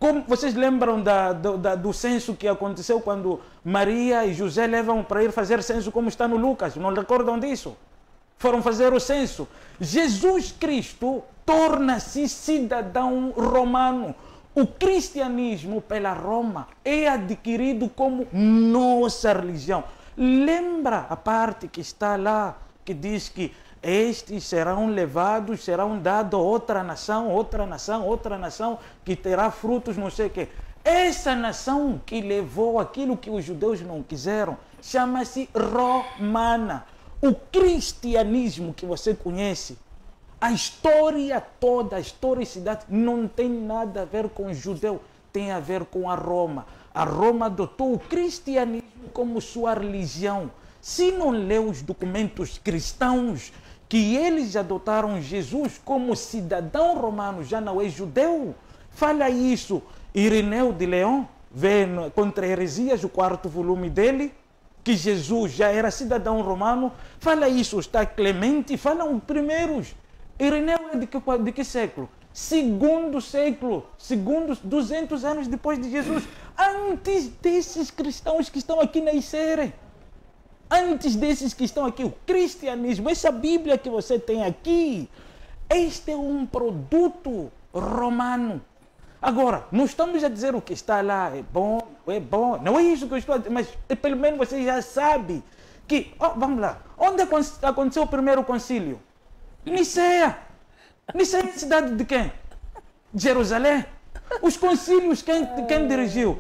Como vocês lembram do censo que aconteceu quando Maria e José levam para ir fazer censo, como está no Lucas? Não recordam disso? Foram fazer o censo. Jesus Cristo torna-se cidadão romano. O cristianismo pela Roma é adquirido como nossa religião. Lembra a parte que está lá, que diz que estes serão levados, serão dados a outra nação, outra nação, outra nação, que terá frutos, não sei o quê. Essa nação que levou aquilo que os judeus não quiseram, chama-se romana. O cristianismo que você conhece, a história toda, a historicidade, não tem nada a ver com o judeu, tem a ver com a Roma. A Roma adotou o cristianismo como sua religião. Se não lê os documentos cristãos, que eles adotaram Jesus como cidadão romano, já não é judeu, fala isso. Irineu de Leão, vê contra heresias, o 4º volume dele, que Jesus já era cidadão romano, fala isso. Está Clemente, falam os primeiros. Irineu é de que século? 2º século, 200 anos depois de Jesus, antes desses cristãos que estão aqui nascerem. Antes desses que estão aqui, o cristianismo, essa Bíblia que você tem aqui, este é um produto romano. Agora, não estamos a dizer o que está lá é bom, não é isso que eu estou a dizer, mas pelo menos você já sabe que, vamos lá, onde aconteceu o primeiro concílio? Nicéia. Nicéia é cidade de quem? De Jerusalém. Os concílios, quem dirigiu?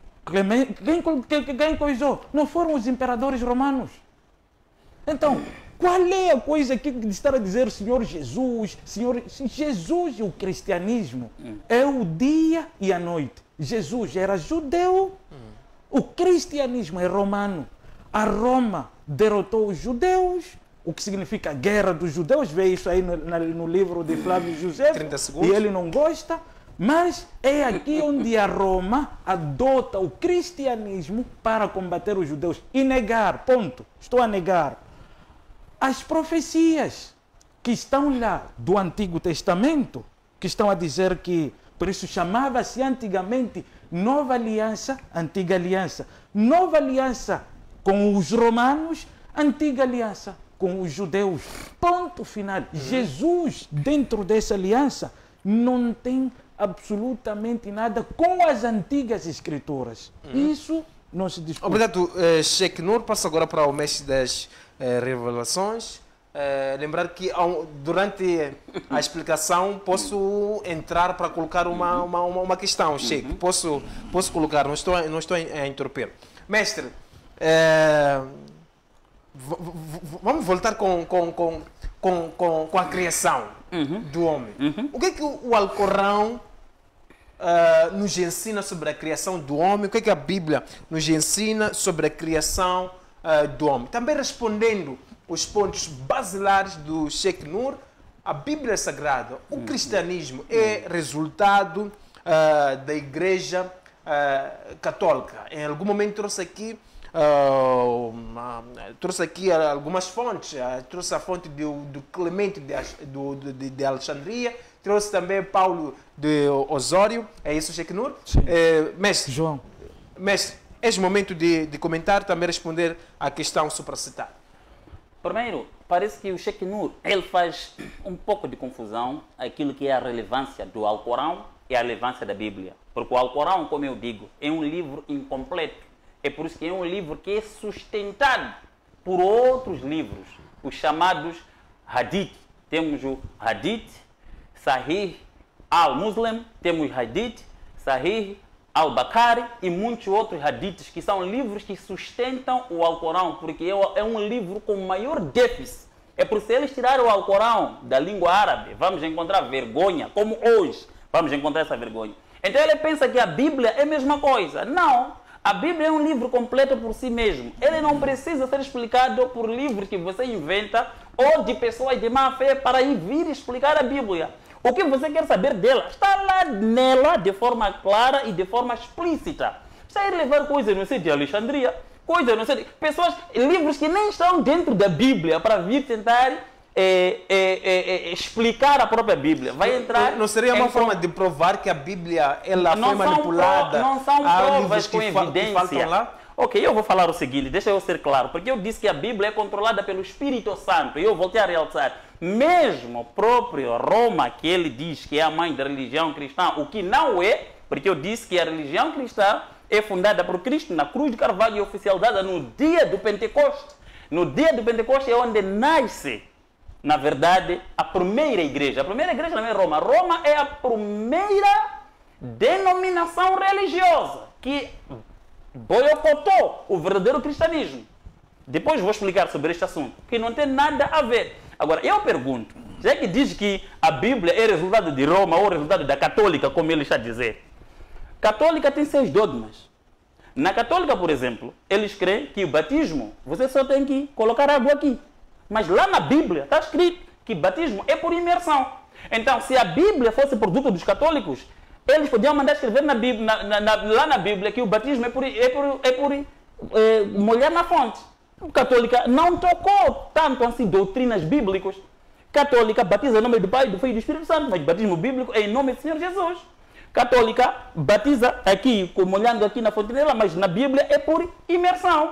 Quem coisou? Não foram os imperadores romanos. Então, qual é a coisa aqui de estar a dizer Senhor Jesus? Jesus e o cristianismo é o dia e a noite. Jesus era judeu, o cristianismo é romano. A Roma derrotou os judeus, o que significa guerra dos judeus. Vê isso aí no livro de Flávio José. 30 segundos. E ele não gosta. Mas é aqui onde a Roma adota o cristianismo para combater os judeus e negar, ponto, estou a negar, as profecias que estão lá do Antigo Testamento, que estão a dizer que, por isso chamava-se antigamente Nova Aliança, Antiga Aliança. Nova Aliança com os romanos, Antiga Aliança com os judeus. Ponto final. Jesus, dentro dessa aliança, não tem absolutamente nada com as antigas escrituras. Isso não se discute. Obrigado, Sheikh Noor. Passo agora para o mestre das revelações. Lembrar que durante a explicação posso entrar para colocar uma questão, Sheikh. Posso colocar, não estou a interromper. Mestre, vamos voltar com a criação do homem. O que é que o Alcorão nos ensina sobre a criação do homem? O que é que a Bíblia nos ensina sobre a criação do homem? Também respondendo os pontos basilares do Sheikh Noor, a Bíblia Sagrada, o cristianismo é resultado da Igreja Católica. Em algum momento trouxe aqui algumas fontes. Trouxe a fonte do Clemente de Alexandria, trouxe também Paulo de Osório. É isso, Sheikh Noor? Sim. Mestre João. Mestre, este momento de comentar, também responder à questão supracitada. Primeiro, parece que o Sheikh Noor, ele faz um pouco de confusão aquilo que é a relevância do Alcorão e a relevância da Bíblia. Porque o Alcorão, como eu digo, é um livro incompleto. É por isso que é um livro que é sustentado por outros livros, os chamados Hadith. Temos o Hadith, Sahih al-Muslim, temos Hadith, Sahih al-Bukhari e muitos outros hadiths que são livros que sustentam o Alcorão, porque é um livro com maior déficit. É por isso que eles tiraram o Alcorão da língua árabe, vamos encontrar vergonha, como hoje vamos encontrar essa vergonha. Então ele pensa que a Bíblia é a mesma coisa. Não, a Bíblia é um livro completo por si mesmo. Ele não precisa ser explicado por livros que você inventa ou de pessoas de má fé para ir vir explicar a Bíblia. O que você quer saber dela está lá nela de forma clara e de forma explícita. Você ir levar coisas, não sei, de Alexandria, coisas, não sei, pessoas, livros que nem estão dentro da Bíblia para vir tentar explicar a própria Bíblia. Vai entrar. Não seria uma forma de provar que a Bíblia ela foi manipulada? Não são Há provas livros com que evidência. faltam lá? Ok, eu vou falar o seguinte, deixa eu ser claro, porque eu disse que a Bíblia é controlada pelo Espírito Santo, e eu voltei a realçar, mesmo o próprio Roma, que ele diz que é a mãe da religião cristã, o que não é, porque eu disse que a religião cristã é fundada por Cristo na cruz de Carvalho e oficializada no dia do Pentecoste. No dia do Pentecoste é onde nasce, na verdade, a primeira igreja. A primeira igreja não é Roma. Roma é a primeira denominação religiosa que boicotou o verdadeiro cristianismo. Depois vou explicar sobre este assunto, que não tem nada a ver. Agora, eu pergunto, já que diz que a Bíblia é resultado de Roma ou resultado da católica, como ele está a dizer. Católica tem seus dogmas. Na católica, por exemplo, eles creem que o batismo, você só tem que colocar água aqui. Mas lá na Bíblia está escrito que batismo é por imersão. Então, se a Bíblia fosse produto dos católicos, eles podiam mandar escrever na Bíblia, lá na Bíblia que o batismo é por molhar na fonte. A católica não tocou tanto assim doutrinas bíblicas. Católica batiza em nome do Pai, do Filho e do Espírito Santo, mas batismo bíblico é em nome do Senhor Jesus. Católica batiza aqui, molhando aqui na fonte dela, mas na Bíblia é por imersão.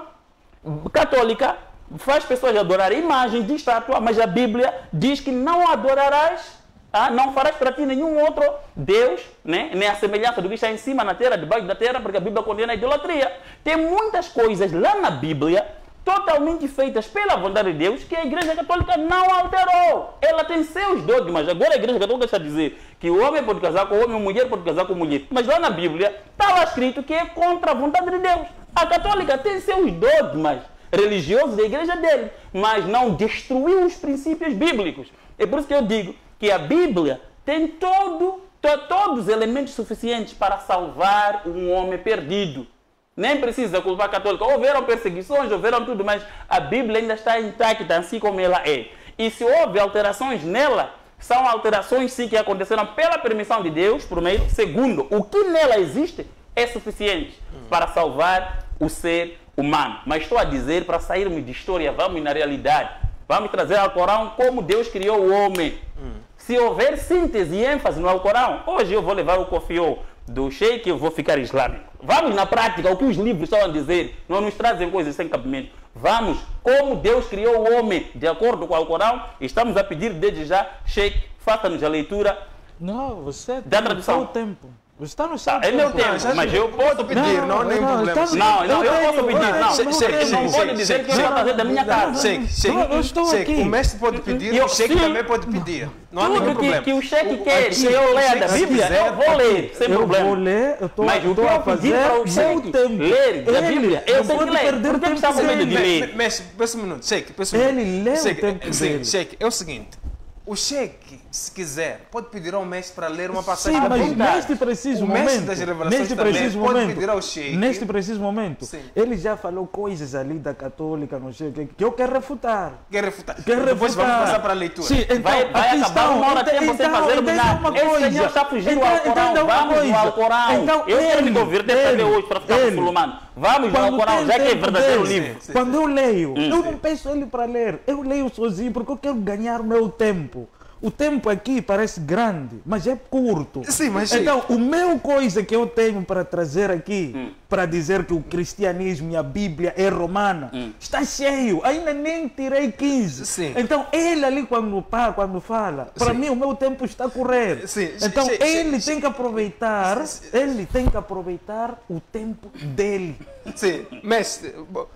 Católica faz pessoas adorarem imagens de estátua, mas a Bíblia diz que não adorarás, não farás para ti nenhum outro Deus, né? Nem a semelhança do que está em cima, na terra, debaixo da terra, porque a Bíblia condena a idolatria. Tem muitas coisas lá na Bíblia, totalmente feitas pela vontade de Deus, que a Igreja Católica não alterou. Ela tem seus dogmas. Agora a Igreja Católica está a dizer que o homem pode casar com o homem, a mulher pode casar com a mulher. Mas lá na Bíblia está lá escrito que é contra a vontade de Deus. A Católica tem seus dogmas religiosos da igreja dele, mas não destruiu os princípios bíblicos. É por isso que eu digo que a Bíblia tem todos os elementos suficientes para salvar um homem perdido. Nem precisa culpar a católica. Houveram perseguições, houveram tudo, mas a Bíblia ainda está intacta, assim como ela é. E se houve alterações nela, são alterações sim que aconteceram pela permissão de Deus, primeiro. Segundo, o que nela existe é suficiente para salvar o ser humano. Mas estou a dizer, para sairmos de história, vamos na realidade. Vamos trazer ao Corão como Deus criou o homem. Se houver síntese e ênfase no Alcorão, hoje eu vou levar o cofiô do sheik e eu vou ficar islâmico. Vamos na prática, o que os livros estão a dizer, não nos trazem coisas sem cabimento. Vamos, como Deus criou o homem, de acordo com o Alcorão, estamos a pedir desde já, sheik, faça-nos a leitura. Não, você da tem tradução. o tempo. Você está no seu É meu tempo, mas eu posso pedir, não, nem problema. Não, eu posso pedir, não pode dizer que eu vou fazer da minha casa. Eu estou aqui. O mestre pode pedir, o sheik também pode pedir. Não há nenhum Tudo problema. que o sheik quer que eu leia da Bíblia, eu vou ler, sem problema. Eu vou ler, eu estou Mas o que eu pedir para o sheik ler da Bíblia, eu tenho que ler. Por que está com medo de ler? Mestre, peça um minuto, sheik, peça um minuto. Ele lê o tempo dele. Sheik, é o seguinte. O sheik, se quiser, pode pedir ao mestre para ler uma passagem Sim, da mas Bíblia. neste preciso O momento, mestre das revelações neste também preciso pode momento, pedir ao sheik. neste preciso momento, Sim. ele já falou coisas ali da católica, não sei o que eu quero refutar. Quer refutar? Quero Depois refutar. vamos passar para a leitura. Sim, então, Vai aqui acabar estão, uma hora de tempo sem fazer nada. uma Esse coisa. senhor está fugindo ao Alcorão. Entenda uma Vamos coisa. ao Alcorão. Então, Eu quero me converter também hoje para ficar muçulmano. Vamos ao Alcorão, já que é verdadeiro livro. Quando eu leio, eu não peço ele para ler. Eu leio sozinho porque eu quero ganhar meu tempo. O tempo aqui parece grande, mas é curto. Sim, mas então, o meu coisa que eu tenho para trazer aqui, para dizer que o cristianismo e a Bíblia é romana, está cheio. Ainda nem tirei 15. Sim. Então, ele ali quando fala, para mim o meu tempo está a correr. Sim, então, sim, ele sim, tem que aproveitar, ele tem que aproveitar o tempo dele. Sim, mestre.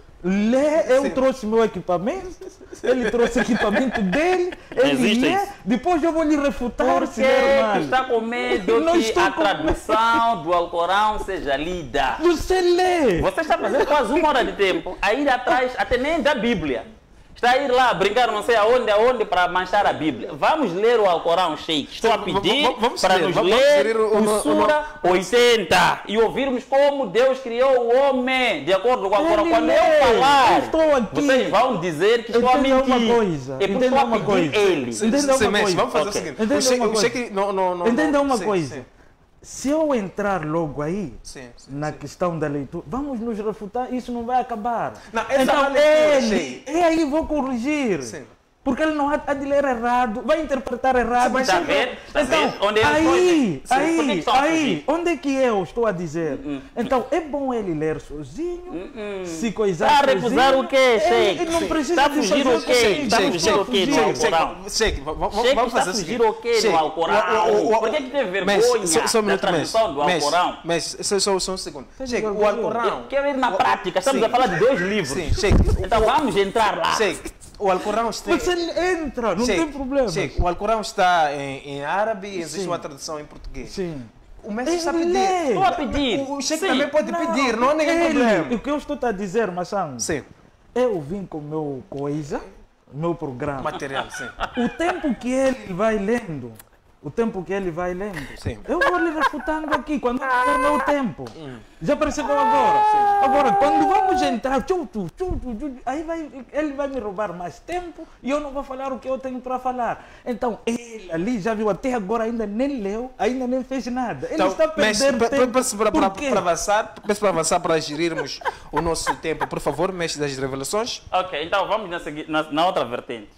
Lê, eu trouxe meu equipamento, ele trouxe o equipamento dele, ele Existe lê, isso. depois eu vou lhe refutar se der Porque mal. está com medo Não que estou a com tradução do Alcorão seja lida. Você lê. Você está fazendo quase uma hora de tempo a ir atrás, até nem da Bíblia. Está a ir lá brincar não sei aonde para manchar a Bíblia. Vamos ler o Alcorão, sheik. Estou a pedir Vamos para ler, nos vamos ler ler o Sura 80 e ouvirmos como Deus criou o homem, de acordo com o Alcorão. Ele Quando lê. eu falar, Eu estou aqui. vocês vão dizer que estou a Entenda mentir. uma coisa, É porque entenda estou a uma pedir coisa. ele. Entenda uma Sim, mestre, coisa. vamos fazer Ok. o seguinte. Entenda O sheik, uma o sheik não. Entenda uma sim, coisa. sim. Se eu entrar logo aí, Sim, sim, na questão da leitura, vamos nos refutar, isso não vai acabar. Não, essa então, é a leitura, ele, Sheik. e aí vou corrigir. Sim. Porque ele não há de ler errado, vai interpretar errado. Mas está a ver? Está a ver? Onde ele aí, onde é que eu estou a dizer? Então, é bom ele ler sozinho, se coisar Está a recusar o quê, Sheik? Ele não precisa Está a fugir o quê? Está a fugir o quê no Alcorão? Sheik, Vamos vamos fazer fazer a fugir o quê no Alcorão? Por que teve vergonha da tradução do Alcorão? Mas, só um segundo. Sheik, o Alcorão... Eu quero ir na prática, estamos a falar de 2 livros. Sim, Sheik. Então vamos entrar lá. Sheik, o Alcorão está... Mas ele entra, não tem problema. Sheik, o Alcorão está em árabe e existe uma tradução em português. Sim. O mestre está a pedir. Estou a pedir. O Sheik Sim. também pode pedir, não há nenhum problema. O que eu estou a dizer, Massango, Sim, eu vim com o meu coisa, o meu programa. material, sim. O tempo que ele vai lendo, Sim. eu vou lhe refutando aqui quando for o meu tempo. Já percebeu agora? Agora, quando vamos entrar, aí ele vai me roubar mais tempo e eu não vou falar o que eu tenho para falar. Então, ele ali já viu, até agora ainda nem leu, ainda nem fez nada. Ele está a perder tempo. Peço para avançar, para gerirmos o nosso tempo. Por favor, mestre das revelações. Ok, então vamos na outra vertente.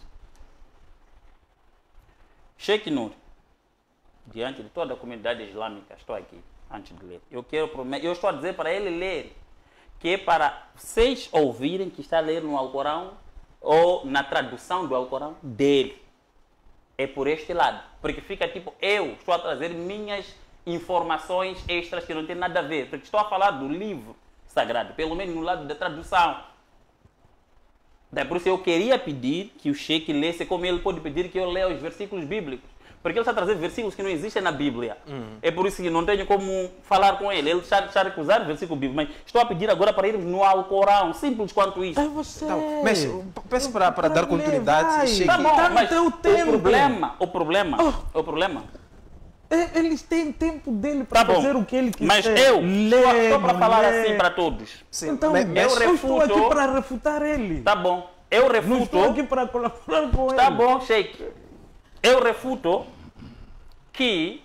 Sheik Nour, diante de toda a comunidade islâmica, estou aqui, antes de ler. Eu estou a dizer para ele ler, que é para vocês ouvirem que está a ler no Alcorão ou na tradução do Alcorão dele. É por este lado. Porque fica tipo, eu estou a trazer minhas informações extras que não tem nada a ver. Porque estou a falar do livro sagrado, pelo menos no lado da tradução. Daí por isso eu queria pedir que o Sheik lesse, como ele pode pedir que eu leia os versículos bíblicos. Porque ele está a trazer versículos que não existem na Bíblia. É por isso que não tenho como falar com ele. Ele está a recusar o versículo bíblico. Mas estou a pedir agora para irmos no Alcorão. Simples quanto isso. É você. Então, mas peço para dar continuidade. Sheik. Tá bom, Tá no mas teu tempo. o problema. Eles têm tempo dele para Tá bom. fazer o que ele quiser. Mas eu estou para falar assim para todos. Sim, Então, mas eu estou aqui para refutar ele. Tá bom. Eu Não refuto. estou aqui para colaborar com ele. Tá bom, Sheik. Eu refuto que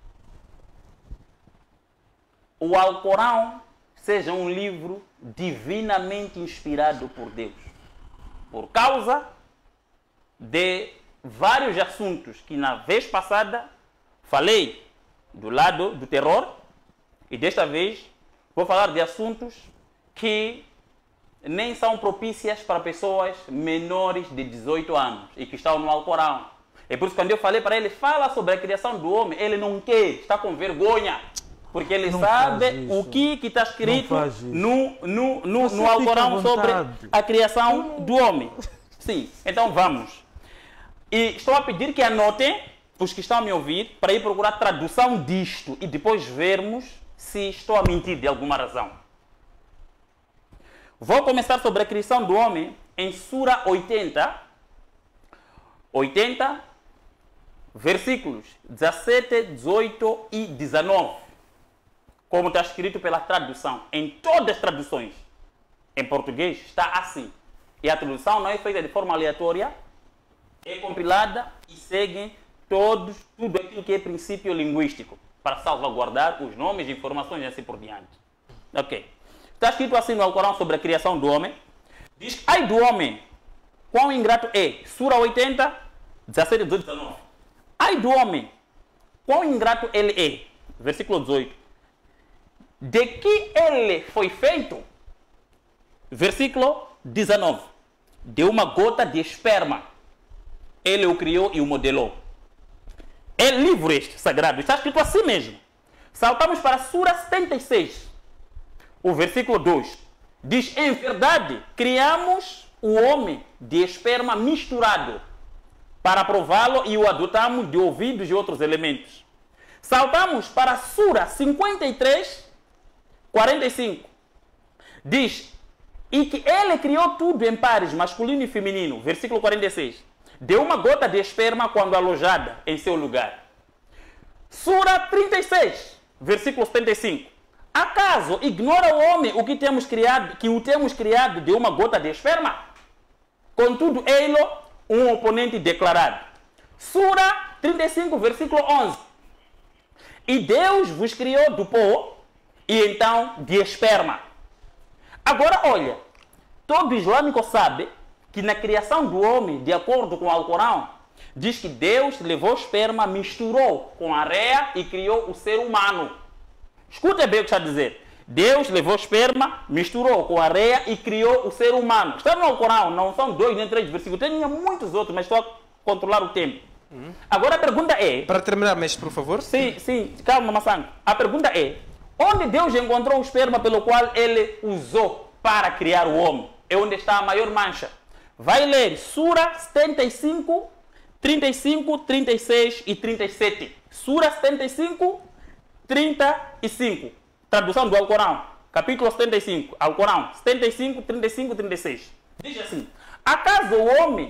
o Alcorão seja um livro divinamente inspirado por Deus. Por causa de vários assuntos que na vez passada falei do lado do terror e desta vez vou falar de assuntos que nem são propícias para pessoas menores de 18 anos e que estão no Alcorão. É por isso que quando eu falei para ele, fala sobre a criação do homem, ele não quer, está com vergonha. Porque ele Não sabe faz o isso. que está escrito Não faz isso. no Você fica Alcorão à sobre vontade. a criação do homem. Sim, então vamos. E estou a pedir que anotem, os que estão a me ouvir, para ir procurar tradução disto e depois vermos se estou a mentir de alguma razão. Vou começar sobre a criação do homem em Sura 80, versículos 17, 18 e 19. Como está escrito pela tradução. Em todas as traduções, em português, está assim. E a tradução não é feita de forma aleatória, é compilada e segue tudo aquilo que é princípio linguístico, para salvaguardar os nomes, informações e assim por diante. Ok. Está escrito assim no Alcorão sobre a criação do homem. Diz, ai do homem, quão ingrato é. Sura 80, 17, 18 e 19. Ai do homem, quão ingrato ele é. Versículo 18. De que ele foi feito? Versículo 19. De uma gota de esperma. Ele o criou e o modelou. É livro este, sagrado. Está escrito assim mesmo. Saltamos para a Sura 76. O versículo 2. Diz, em verdade, criamos o homem de esperma misturado para prová-lo e o adotamos de ouvidos e outros elementos. Saltamos para a Sura 53, 45. Diz, e que ele criou tudo em pares, masculino e feminino. Versículo 46. Deu uma gota de esperma quando alojada em seu lugar. Sura 36, versículo 75. Acaso ignora o homem o que temos criado, que o temos criado de uma gota de esperma? Contudo, ele um oponente declarado. Sura 35, versículo 11. E Deus vos criou do pó e então de esperma. Agora olha, todo islâmico sabe que na criação do homem, de acordo com o Alcorão, diz que Deus levou o esperma, misturou com areia e criou o ser humano. Escuta bem o que está a dizer. Deus levou o esperma, misturou com areia e criou o ser humano. Está no Alcorão, não são 2 nem 3 versículos. Tem muitos outros, mas estou a controlar o tempo. Agora a pergunta é... Para terminar, mestre, por favor. Sim, calma, Massango. A pergunta é, onde Deus encontrou o esperma pelo qual ele usou para criar o homem? É onde está a maior mancha. Vai ler Sura 75, 35, 36 e 37. Sura 75, 35. Tradução do Alcorão. Capítulo 75. Alcorão. 75, 35 e 36. Diz assim. Acaso o homem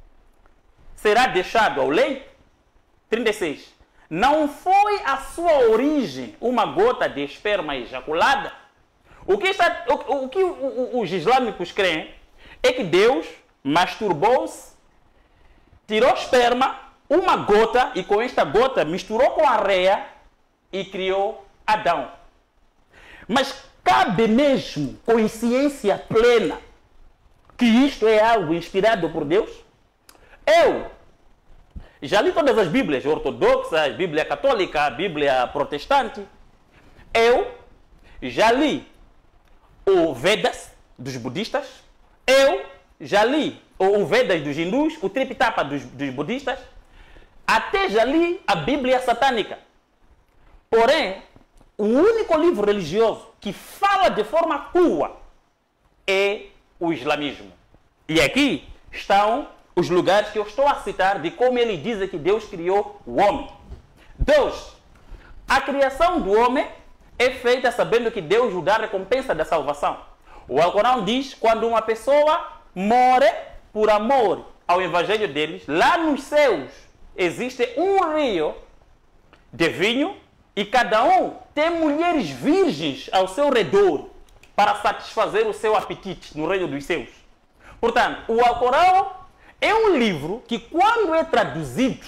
será deixado ao leite? 36. Não foi a sua origem uma gota de esperma ejaculada? O que os islâmicos creem é que Deus masturbou-se, tirou esperma, uma gota, e com esta gota misturou com areia e criou Adão. Mas cabe mesmo consciência plena que isto é algo inspirado por Deus? Eu já li todas as Bíblias ortodoxas, a Bíblia católica, a Bíblia protestante. Eu já li o Vedas dos budistas. Eu já li o Vedas dos hindus, o Tripitaka dos budistas. Até já li a Bíblia satânica. Porém, o único livro religioso que fala de forma crua é o islamismo. E aqui estão os lugares que eu estou a citar de como ele diz que Deus criou o homem. 2. A criação do homem é feita sabendo que Deus lhe dá a recompensa da salvação. O Alcorão diz quando uma pessoa morre por amor ao evangelho deles, lá nos céus existe um rio de vinho e cada um tem mulheres virgens ao seu redor para satisfazer o seu apetite no reino dos céus. Portanto, o Alcorão é um livro que, quando é traduzido,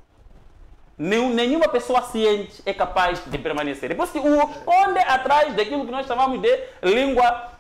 nenhuma pessoa ciente é capaz de permanecer. É por isso que o esconde atrás daquilo que nós chamamos de língua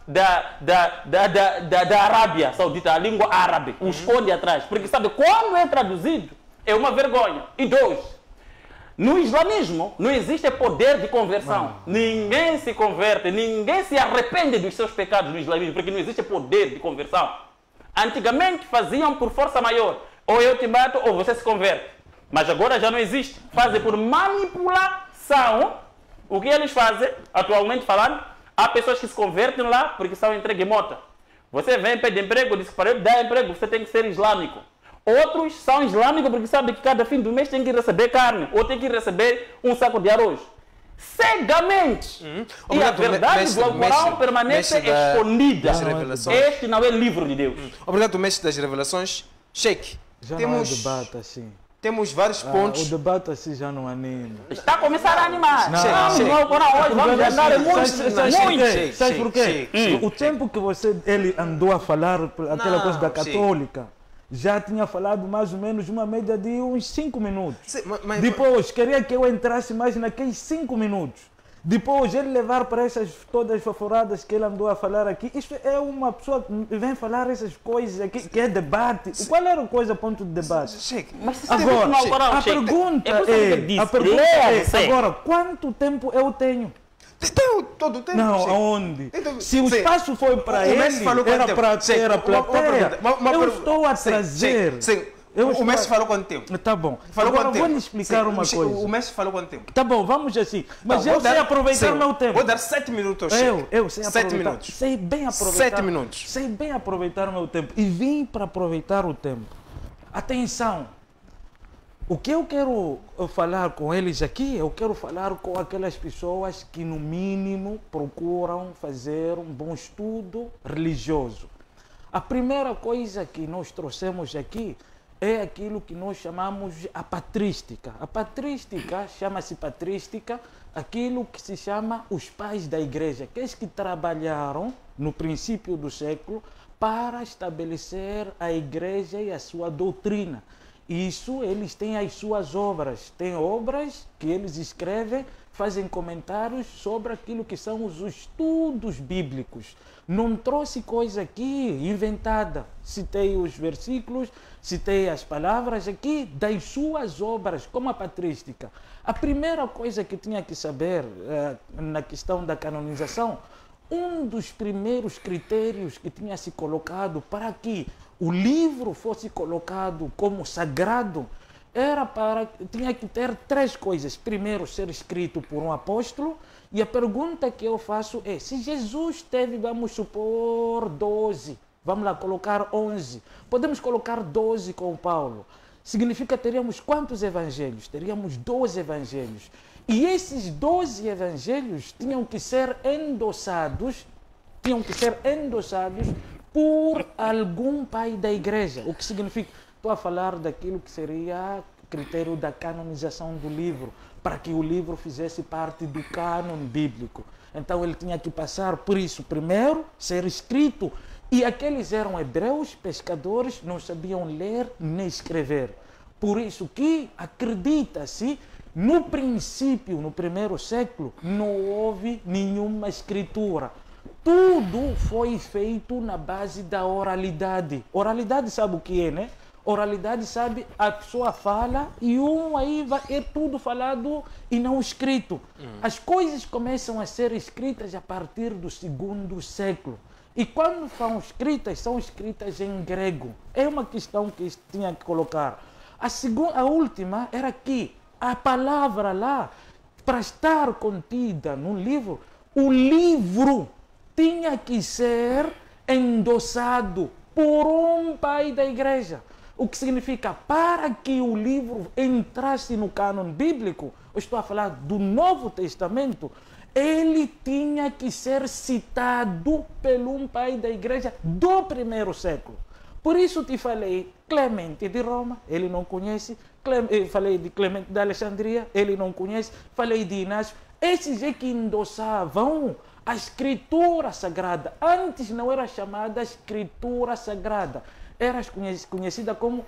da Arábia Saudita, a língua árabe. O esconde atrás. Porque, sabe, quando é traduzido, é uma vergonha. E 2, no islamismo não existe poder de conversão. Ninguém se converte, ninguém se arrepende dos seus pecados no islamismo, porque não existe poder de conversão. Antigamente faziam por força maior. Ou eu te mato ou você se converte. Mas agora já não existe. Fazem por manipulação. O que eles fazem, atualmente falando, há pessoas que se convertem lá porque são entregue mota. Você vem, pede emprego, diz que para ele dar emprego você tem que ser islâmico. Outros são islâmicos porque sabem que cada fim do mês tem que receber carne ou tem que receber um saco de arroz. Cegamente. E a verdade do Alcorão permanece escondida. Este não é livro de Deus. Obrigado, mestre das revelações. Sheikh, Já não é debate assim. Temos vários pontos. O debate assim já não anima. Está a começar a animar. Não, No Alcorão hoje vamos andar muito. Sabe por quê? O tempo que ele andou a falar aquela coisa da católica, já tinha falado mais ou menos uma média de uns 5 minutos. Sim, Depois, queria que eu entrasse mais naqueles 5 minutos. Depois, ele levar para essas todas as foforadas que ele andou a falar aqui. Isto é uma pessoa que vem falar essas coisas aqui, que é debate. Qual era a coisa, ponto de debate? Mas Agora, a pergunta é, agora, quanto tempo eu tenho? Tem todo o tempo. Não, aonde? Se o espaço foi para ele, era para ter a plateia. Eu estou a trazer. O mestre falou quanto tempo? Tá bom. Falou Agora quanto tempo? vou lhe explicar uma coisa. O mestre falou quanto tempo? Tá bom, vamos assim. Mas eu sei aproveitar o meu tempo. Vou dar 7 minutos ao Sheikh. Eu sei 7 aproveitar. minutos. Sei bem aproveitar. 7 minutos. Sei bem aproveitar o meu tempo. E vim para aproveitar o tempo. Atenção. O que eu quero falar com eles aqui, eu quero falar com aquelas pessoas que, no mínimo, procuram fazer um bom estudo religioso. A primeira coisa que nós trouxemos aqui é aquilo que nós chamamos de a patrística. A patrística, chama-se patrística, aquilo que se chama os pais da igreja, aqueles que trabalharam no princípio do século para estabelecer a igreja e a sua doutrina. Isso, eles têm as suas obras. Tem obras que eles escrevem fazem comentários sobre aquilo que são os estudos bíblicos. Não trouxe coisa aqui inventada. Citei os versículos, citei as palavras aqui das suas obras, como a patrística. A primeira coisa que tinha que saber na questão da canonização, um dos primeiros critérios que tinha se colocado para que o livro fosse colocado como sagrado, tinha que ter 3 coisas. Primeiro, ser escrito por um apóstolo. E a pergunta que eu faço é, se Jesus teve, vamos supor, 12, vamos lá, colocar 11, podemos colocar 12 com Paulo. Significa que teríamos quantos evangelhos? Teríamos 12 evangelhos. E esses 12 evangelhos tinham que ser endossados por algum pai da igreja. O que significa? Estou a falar daquilo que seria critério da canonização do livro, para que o livro fizesse parte do cânon bíblico. Então ele tinha que passar por isso. Primeiro, ser escrito. E aqueles eram hebreus, pescadores, não sabiam ler nem escrever. Por isso que acredita-se, no princípio, no primeiro século, não houve nenhuma escritura. Tudo foi feito na base da oralidade. Oralidade sabe o que é, né? Oralidade sabe, a pessoa fala e é tudo falado e não escrito. As coisas começam a ser escritas a partir do 2º século. E quando são escritas em grego. É uma questão que tinha que colocar. A última era que a palavra lá, para estar contida no livro, o livro tinha que ser endossado por um pai da igreja. O que significa, para que o livro entrasse no cânon bíblico, eu estou a falar do Novo Testamento, ele tinha que ser citado por um pai da igreja do 1º século. Por isso te falei Clemente de Roma, ele não conhece. Falei de Clemente de Alexandria, ele não conhece. Falei de Inácio. Esses é que endossavam a escritura sagrada. Antes não era chamada escritura sagrada. Era conhecida como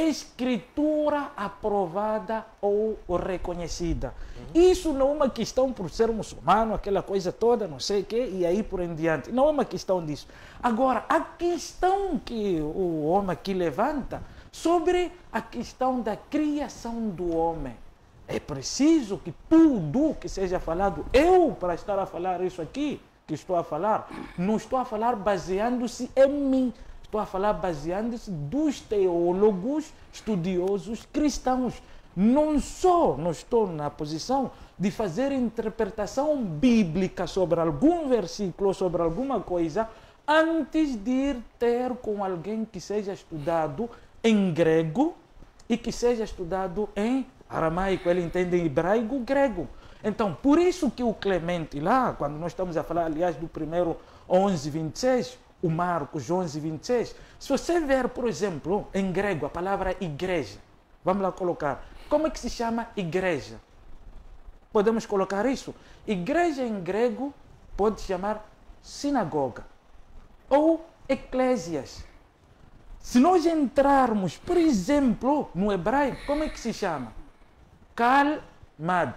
escritura aprovada ou reconhecida. Isso não é uma questão por ser muçulmano, aquela coisa toda, não sei o quê, e aí por em diante. Não é uma questão disso. Agora, a questão que o homem aqui levanta sobre a questão da criação do homem. É preciso que tudo que seja falado, para estar a falar isso aqui, que estou a falar, não estou a falar baseando-se em mim. Estou a falar baseando-se dos teólogos estudiosos cristãos. Não estou na posição de fazer interpretação bíblica sobre algum versículo, sobre alguma coisa, antes de ir ter com alguém que seja estudado em grego e que seja estudado em aramaico. Ele entende hebraico, grego. Então, por isso que o Clemente lá, quando nós estamos a falar, aliás, do primeiro 11:26, o Marcos 11:26, se você ver, por exemplo, em grego, a palavra igreja, vamos lá colocar, como é que se chama igreja? Podemos colocar isso? Igreja em grego pode chamar sinagoga ou eclésias. Se nós entrarmos, por exemplo, no hebraico, como é que se chama? Kalmad.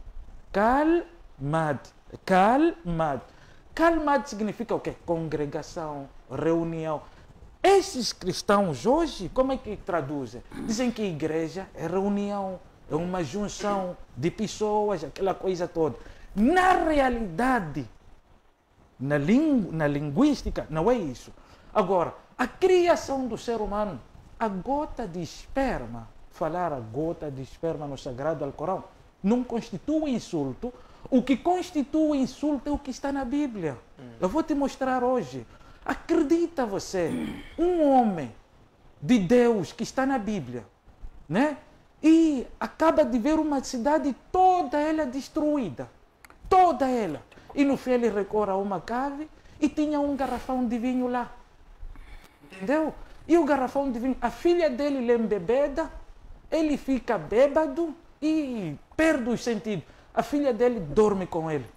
Kalmad. Kalmad. Kalmad significa o quê? Congregação, reunião. Esses cristãos hoje, como é que traduzem? Dizem que igreja é reunião, é uma junção de pessoas, aquela coisa toda. Na realidade, na linguística, não é isso. Agora, a criação do ser humano, a gota de esperma, falar a gota de esperma no Sagrado Alcorão, não constitui insulto. O que constitui insulto é o que está na Bíblia. Eu vou te mostrar hoje. Acredita você, um homem de Deus que está na Bíblia, né? E acaba de ver uma cidade toda ela destruída. Toda ela. E no fim ele recorre a uma cave e tinha um garrafão de vinho lá. Entendeu? E o garrafão de vinho, a filha dele lhe embebeda, ele fica bêbado e perde os sentidos. A filha dele dorme com ele.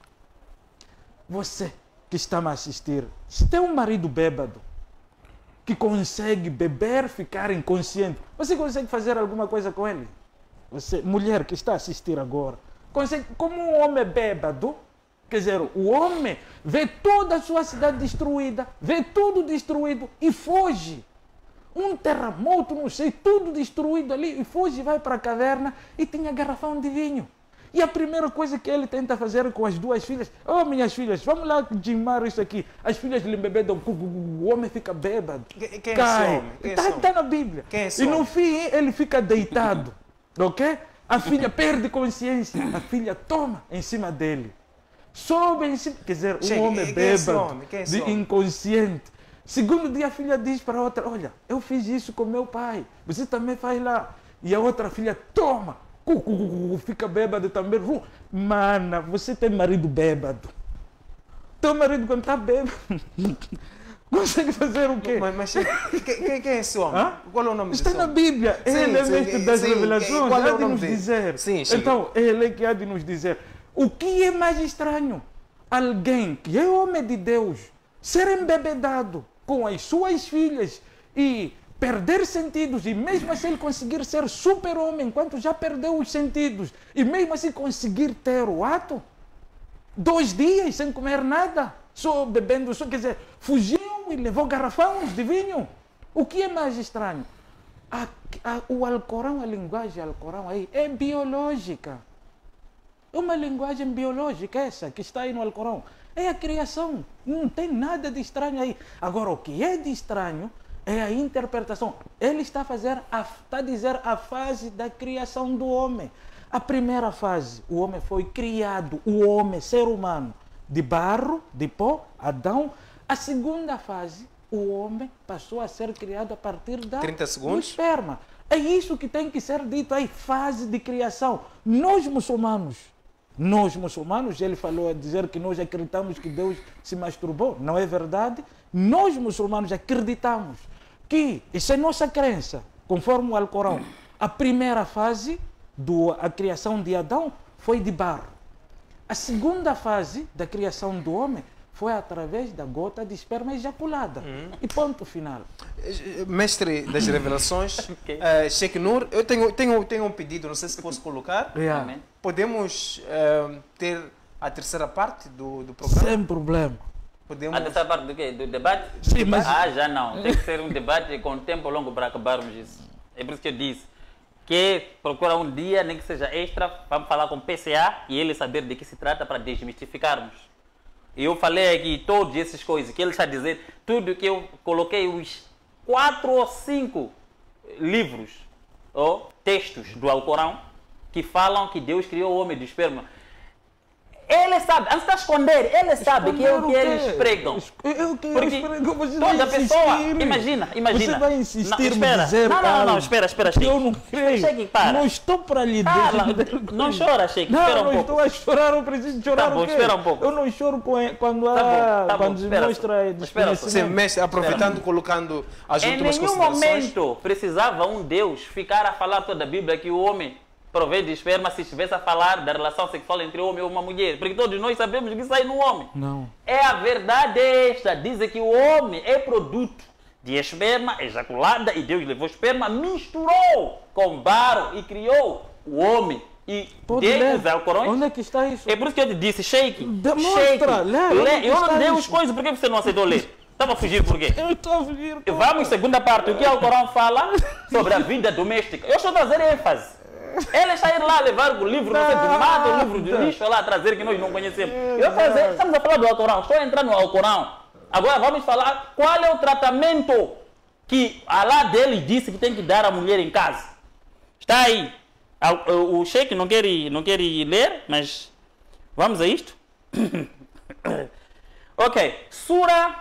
Você que está me assistindo, se tem um marido bêbado que consegue beber, ficar inconsciente, você consegue fazer alguma coisa com ele? Você, mulher que está a assistir agora, Como um homem bêbado, quer dizer, o homem vê toda a sua cidade destruída, vê tudo destruído e foge. Um terremoto, não sei, tudo destruído ali, e foge, vai para a caverna e tem a garrafão de vinho. E a primeira coisa que ele tenta fazer com as duas filhas, oh, minhas filhas, vamos lá queimar isso aqui. As filhas lhe bebedam, o homem fica bêbado, Quem cai. é esse homem? Está na Bíblia. Quem é esse E no homem? fim ele fica deitado, ok? A filha perde consciência, a filha toma em cima dele. Sobe em cima, quer dizer, Chega, um homem quem é esse bêbado, homem? Quem é esse de homem? inconsciente. Segundo dia a filha diz para a outra, olha, eu fiz isso com meu pai, você também faz lá. E a outra filha toma, fica bêbado também. Mana, você tem marido bêbado. Teu marido quando está bêbado, consegue fazer o quê? Mas quem é esse homem? Hã? Qual é o nome Está desse na homem? Bíblia, Sim, ele é sim, mestre das sim, revelações, qual é o há de nome nos dele? dizer. Sim, chega. Então, ele é que há de nos dizer. O que é mais estranho? Alguém que é homem de Deus ser embebedado com as suas filhas e perder sentidos, e mesmo assim ele conseguir ser super-homem enquanto já perdeu os sentidos, e mesmo assim conseguir ter o ato, 2 dias sem comer nada, só bebendo, só, quer dizer, fugiu e levou garrafões de vinho. O que é mais estranho? O Alcorão, a linguagem Alcorão aí é biológica. É uma linguagem biológica essa que está aí no Alcorão. É a criação. Não tem nada de estranho aí. Agora, o que é de estranho é a interpretação. Ele está a dizer a fase da criação do homem. A primeira fase, o homem foi criado, o homem, ser humano, de barro, de pó, Adão. A segunda fase, o homem passou a ser criado a partir 30 do segundos. esperma. É isso que tem que ser dito aí, fase de criação. Nós muçulmanos, ele falou a dizer que nós acreditamos que Deus se masturbou. Não é verdade? Nós muçulmanos acreditamos que, isso é nossa crença, conforme o Alcorão, a primeira fase da criação de Adão foi de barro. A segunda fase da criação do homem foi através da gota de esperma ejaculada. E ponto final. Mestre das revelações, Ok. Sheikh Nur, eu tenho um pedido, não sei se posso colocar. Amém. Podemos ter a terceira parte do programa? Sem problema. Podemos... A terceira parte do quê? Do debate? Sim, mas- Já não. Tem que ser um debate com tempo longo para acabarmos isso. É por isso que eu disse que procura um dia, nem que seja extra, vamos falar com o PCA e ele saber de que se trata para desmistificarmos. E eu falei aqui todas essas coisas que ele está a dizer, tudo que eu coloquei, os 4 ou 5 livros ou textos do Alcorão que falam que Deus criou o homem do esperma. Ele sabe, antes de esconder, ele sabe que é o que eles pregam. É o que Porque eles pregam, você toda vai pessoa, insistir. imagina. Você vai insistir Não, espera. em dizer Não, algo espera, que Sheikh. eu não creio. Sheikh, para. Não estou para lhe Fala, dizer. não chora, Sheikh, Não, espera um não pouco. estou a chorar, eu preciso chorar. Tá bom, o quê? espera um pouco. Eu não choro quando Tá bom, quando espera mostra só. Espera só. Sim, mestre, aproveitando, colocando as Em últimas nenhum considerações. momento precisava um Deus ficar a falar toda a Bíblia que o homem provém de esperma se estivesse a falar da relação sexual entre homem e uma mulher. Porque todos nós sabemos que sai no homem. Não. É a verdade esta. Dizem que o homem é produto de esperma ejaculada e Deus levou esperma, misturou com barro e criou o homem. E Pode Deus, ler. Alcorão. Onde é que está isso? É por isso que eu te disse, Sheikh. Demonstra, Sheikh, lê, onde é que eu está não dei as isso? coisas, por que você não aceitou ler? Estava a fugir por quê? Eu estou a fugir. Vamos, segunda parte, o que o Alcorão fala sobre a vida doméstica. Eu estou a trazer ênfase. Ele está a ir lá levar o livro, não sei, de mato, o livro de lixo, lá a trazer que nós não conhecemos. Estamos a falar do Alcorão, estou a entrar no Alcorão. Agora vamos falar qual é o tratamento que Alá dele disse que tem que dar à mulher em casa. Está aí. O Sheikh não quer ir ler, mas vamos a isto. Ok, Sura,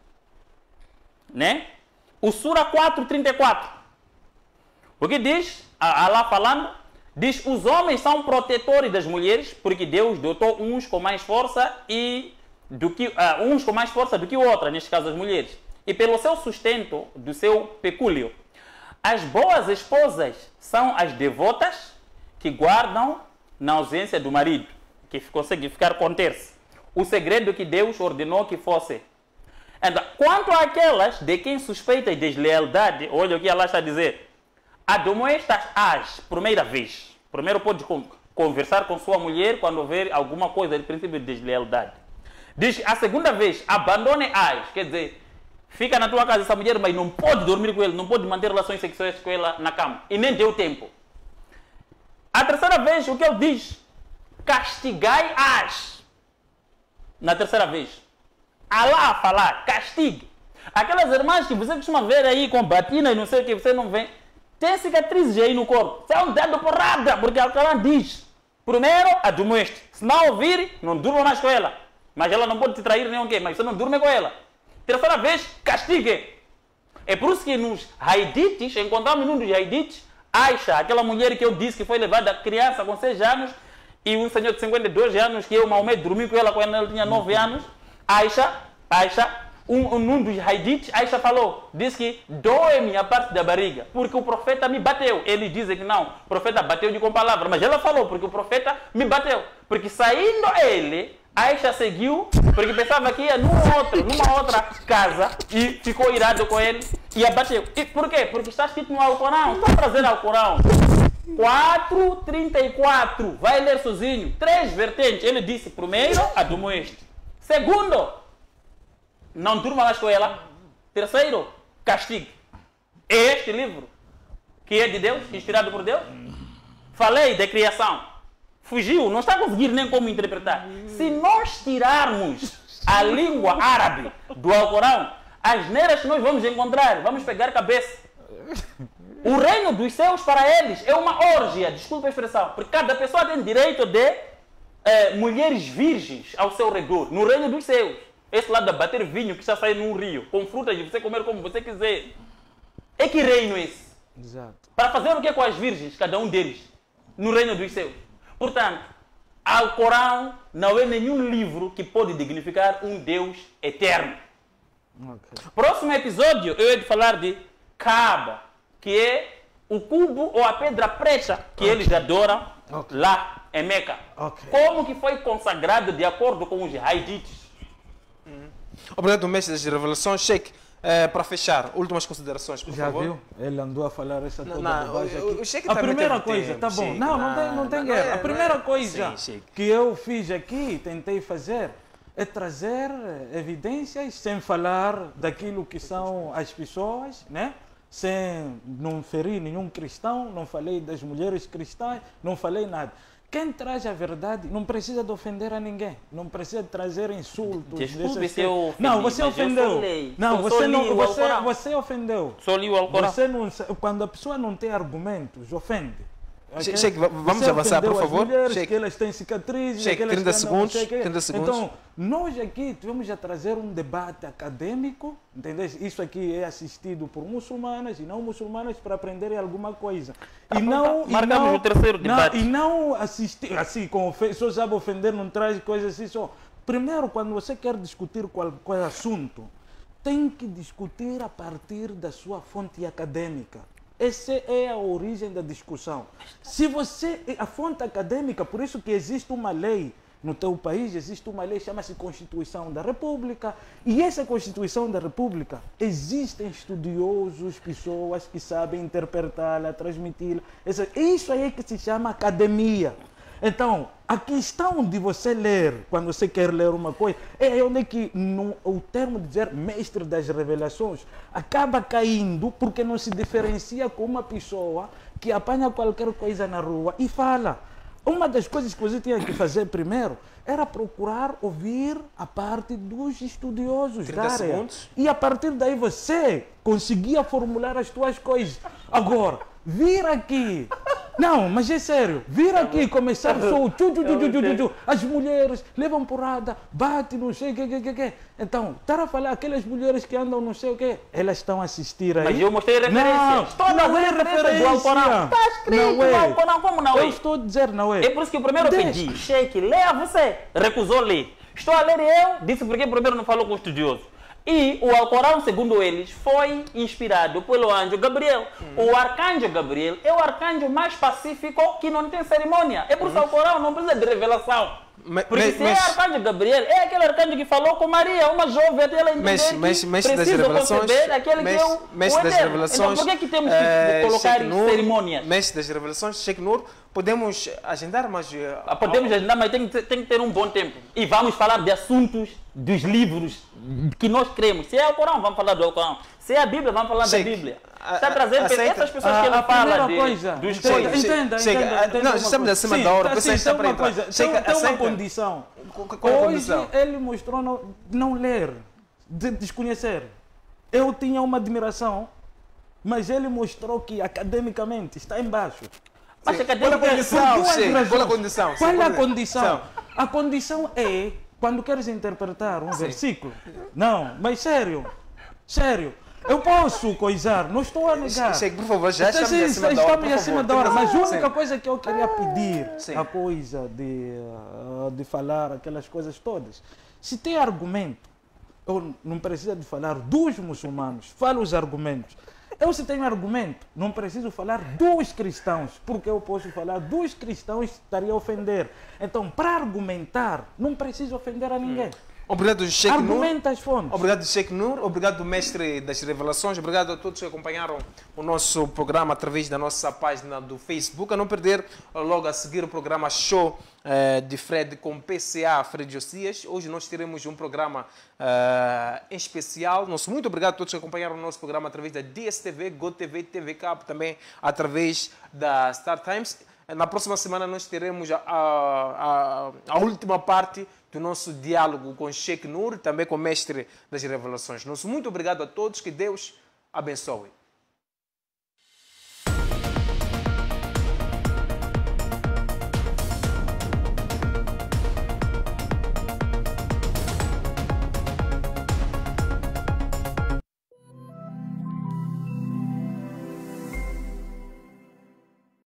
né? O Sura 4:34. O que diz? Alá falando, diz: os homens são protetores das mulheres, porque Deus dotou uns com mais força do que outra, neste caso as mulheres, e pelo seu sustento do seu pecúlio. As boas esposas são as devotas que guardam na ausência do marido, que consegue ficar conter-se. O segredo que Deus ordenou que fosse. Então, quanto àquelas de quem suspeita deslealdade, olha o que Allah está a dizer. Admoestas-as, primeira vez. Primeiro pode conversar com sua mulher quando houver alguma coisa de princípio de deslealdade. Diz a segunda vez, abandone as, quer dizer, fica na tua casa essa mulher, mas não pode dormir com ele, não pode manter relações sexuais com ela na cama. E nem deu tempo. A terceira vez, o que ele diz? Castigai-as. Na terceira vez. Allah a falar, castigue. Aquelas irmãs que você costuma ver aí com batina e não sei o que, você não vê. Tem cicatrizes aí no corpo. São dando porrada, porque o Alcorão diz. Primeiro, admoeste. Se não ouvir, não durma mais com ela. Mas ela não pode te trair nem o quê, mas você não dorme com ela. Terceira vez, castigue. É por isso que nos Haidites, encontramos num dos Haidites, Aisha, aquela mulher que eu disse que foi levada criança com 6 anos, e um senhor de 52 anos, que eu, Maomé, dormi com ela quando ela tinha 9 anos. Aisha, num dos Haidites, Aisha falou, disse que doe-me a parte da barriga, porque o profeta me bateu. Eles dizem que não, o profeta bateu-lhe com palavras, mas ela falou, porque o profeta me bateu. Porque saindo ele, Aisha seguiu, porque pensava que ia numa outra casa e ficou irado com ele e abateu. E por quê? Porque está escrito no Alcorão. Estou trazendo ao Alcorão. 4:34. Vai ler sozinho. 3 vertentes. Ele disse, primeiro, admoeste. Segundo, não durma mais com ela. Terceiro, castigue. Este livro, que é de Deus, inspirado por Deus, falei de criação. Fugiu, não está a conseguir nem como interpretar. Se nós tirarmos a língua árabe do Alcorão, as neiras que nós vamos encontrar, vamos pegar cabeça. O reino dos céus para eles é uma orgia, desculpa a expressão, porque cada pessoa tem direito de mulheres virgens ao seu redor, no reino dos céus. Esse lado de bater vinho que está saindo num rio, com frutas de você comer como você quiser. É que reino é esse? Exato. Para fazer o que com as virgens, cada um deles, no reino dos céus. Portanto, Alcorão não é nenhum livro que pode dignificar um Deus eterno. Okay. Próximo episódio, eu ia de falar de Kaaba, que é o cubo ou a pedra preta que eles adoram lá em Meca. Como que foi consagrado de acordo com os Haidites. Obrigado, mestre das revelações. Sheikh, para fechar, últimas considerações, por favor. Já viu? Ele andou a falar essa toda bobagem aqui. O Sheikh A tá primeira metendo coisa, tempo, tá bom. Sheikh. Não tem guerra. A primeira coisa Sim, Sheikh. que eu fiz aqui, tentei fazer, é trazer evidências sem falar daquilo que são as pessoas, né? Sem não ferir nenhum cristão, não falei das mulheres cristãs, não falei nada. Quem traz a verdade não precisa de ofender a ninguém, não precisa de trazer insultos. Desculpe se eu ofendi, não, você mas ofendeu. eu só leio. Não, Eu você só não, li o Alcorão. você ofendeu. Só li o Alcorão. Você não, quando a pessoa não tem argumentos, ofende. Okay? Sheikh, vamos Você avançar, por ofendeu as favor. mulheres, Sheikh. que elas têm cicatrizes, Sheikh, aquelas 30 que andam não segundos, sei o quê. 30 segundos. Então, nós aqui tivemos a trazer um debate acadêmico, entendeu? Isso aqui é assistido por muçulmanas e não muçulmanas para aprenderem alguma coisa. E não, marcamos o terceiro debate. E não assistir assim, só sabe ofender, não traz coisas assim. Só. Primeiro, quando você quer discutir qual assunto, tem que discutir a partir da sua fonte acadêmica. Essa é a origem da discussão. Se você, a fonte acadêmica, por isso que existe uma lei no teu país, existe uma lei que chama-se Constituição da República, e essa Constituição da República, existem estudiosos, pessoas que sabem interpretá-la, transmiti-la. Isso aí é que se chama academia. Então, a questão de você ler, quando você quer ler uma coisa, é onde que o termo de dizer mestre das revelações acaba caindo porque não se diferencia com uma pessoa que apanha qualquer coisa na rua e fala. Uma das coisas que você tinha que fazer primeiro era procurar ouvir a parte dos estudiosos 30 da área. segundos. E a partir daí você conseguia formular as suas coisas. Agora, vir aqui... Não, mas é sério. Vir aqui e começar só as mulheres levam porrada, batem, não sei o que. Então, estar a falar aquelas mulheres que andam não sei o que, elas estão a assistir aí. Mas eu mostrei referências. Não é referência do Alcorão. Está escrito no Alcorão, como não é? Eu estou a dizer não é. É por isso que o primeiro pedi, Sheikh, leia você. Recusou ler. Estou a ler eu, disse porque primeiro não falou com o estudioso. E o Alcorão, segundo eles, foi inspirado pelo anjo Gabriel. O arcanjo Gabriel é o arcanjo mais pacífico que não tem cerimônia. É por isso que o Alcorão não precisa de revelação. Porque se é arcanjo Gabriel, é aquele arcanjo que falou com Maria, uma jovem, até ela entender que precisa conceber aquele que é o Eterno. Então, por que temos que colocar cerimônias? Mestre das revelações, Sheikh Nur, podemos agendar, mas... Podemos agendar, mas tem que ter um bom tempo. E vamos falar de assuntos dos livros que nós cremos. Se é o Corão, vamos falar do Corão. Se é a Bíblia, vamos falar da Bíblia. Está trazendo essas pessoas que não falam dos coisas. Entenda. Não, estamos acima da hora. Tem uma condição. Hoje ele mostrou não ler, de desconhecer. Eu tinha uma admiração, mas ele mostrou que academicamente está embaixo. Mas academicamente... Qual a condição? Qual é a condição? A condição é quando queres interpretar um versículo. Não, mas sério. Eu posso coisar, não estou a negar. Sheikh, por favor, já estamos acima da hora. Mas a única coisa que eu queria pedir, a coisa de falar aquelas coisas todas. Se tem argumento, eu não preciso de falar dos muçulmanos, falo os argumentos. Eu, se tenho argumento, não preciso falar dos cristãos, porque eu posso falar dos cristãos, estaria a ofender. Então, para argumentar, não preciso ofender a ninguém. Obrigado, Sheikh Nur. Argumenta as fontes. Obrigado, Sheikh Nur. Obrigado, mestre das revelações. Obrigado a todos que acompanharam o nosso programa através da nossa página do Facebook. A não perder, logo a seguir, o programa Show de Fred com PCA Fred Josias. Hoje nós teremos um programa em especial. Muito obrigado a todos que acompanharam o nosso programa através da DSTV, GoTV, TV Cabo, também através da Star Times. Na próxima semana nós teremos a última parte do nosso diálogo com Sheikh Nur, também com o mestre das revelações. Muito obrigado a todos, que Deus abençoe.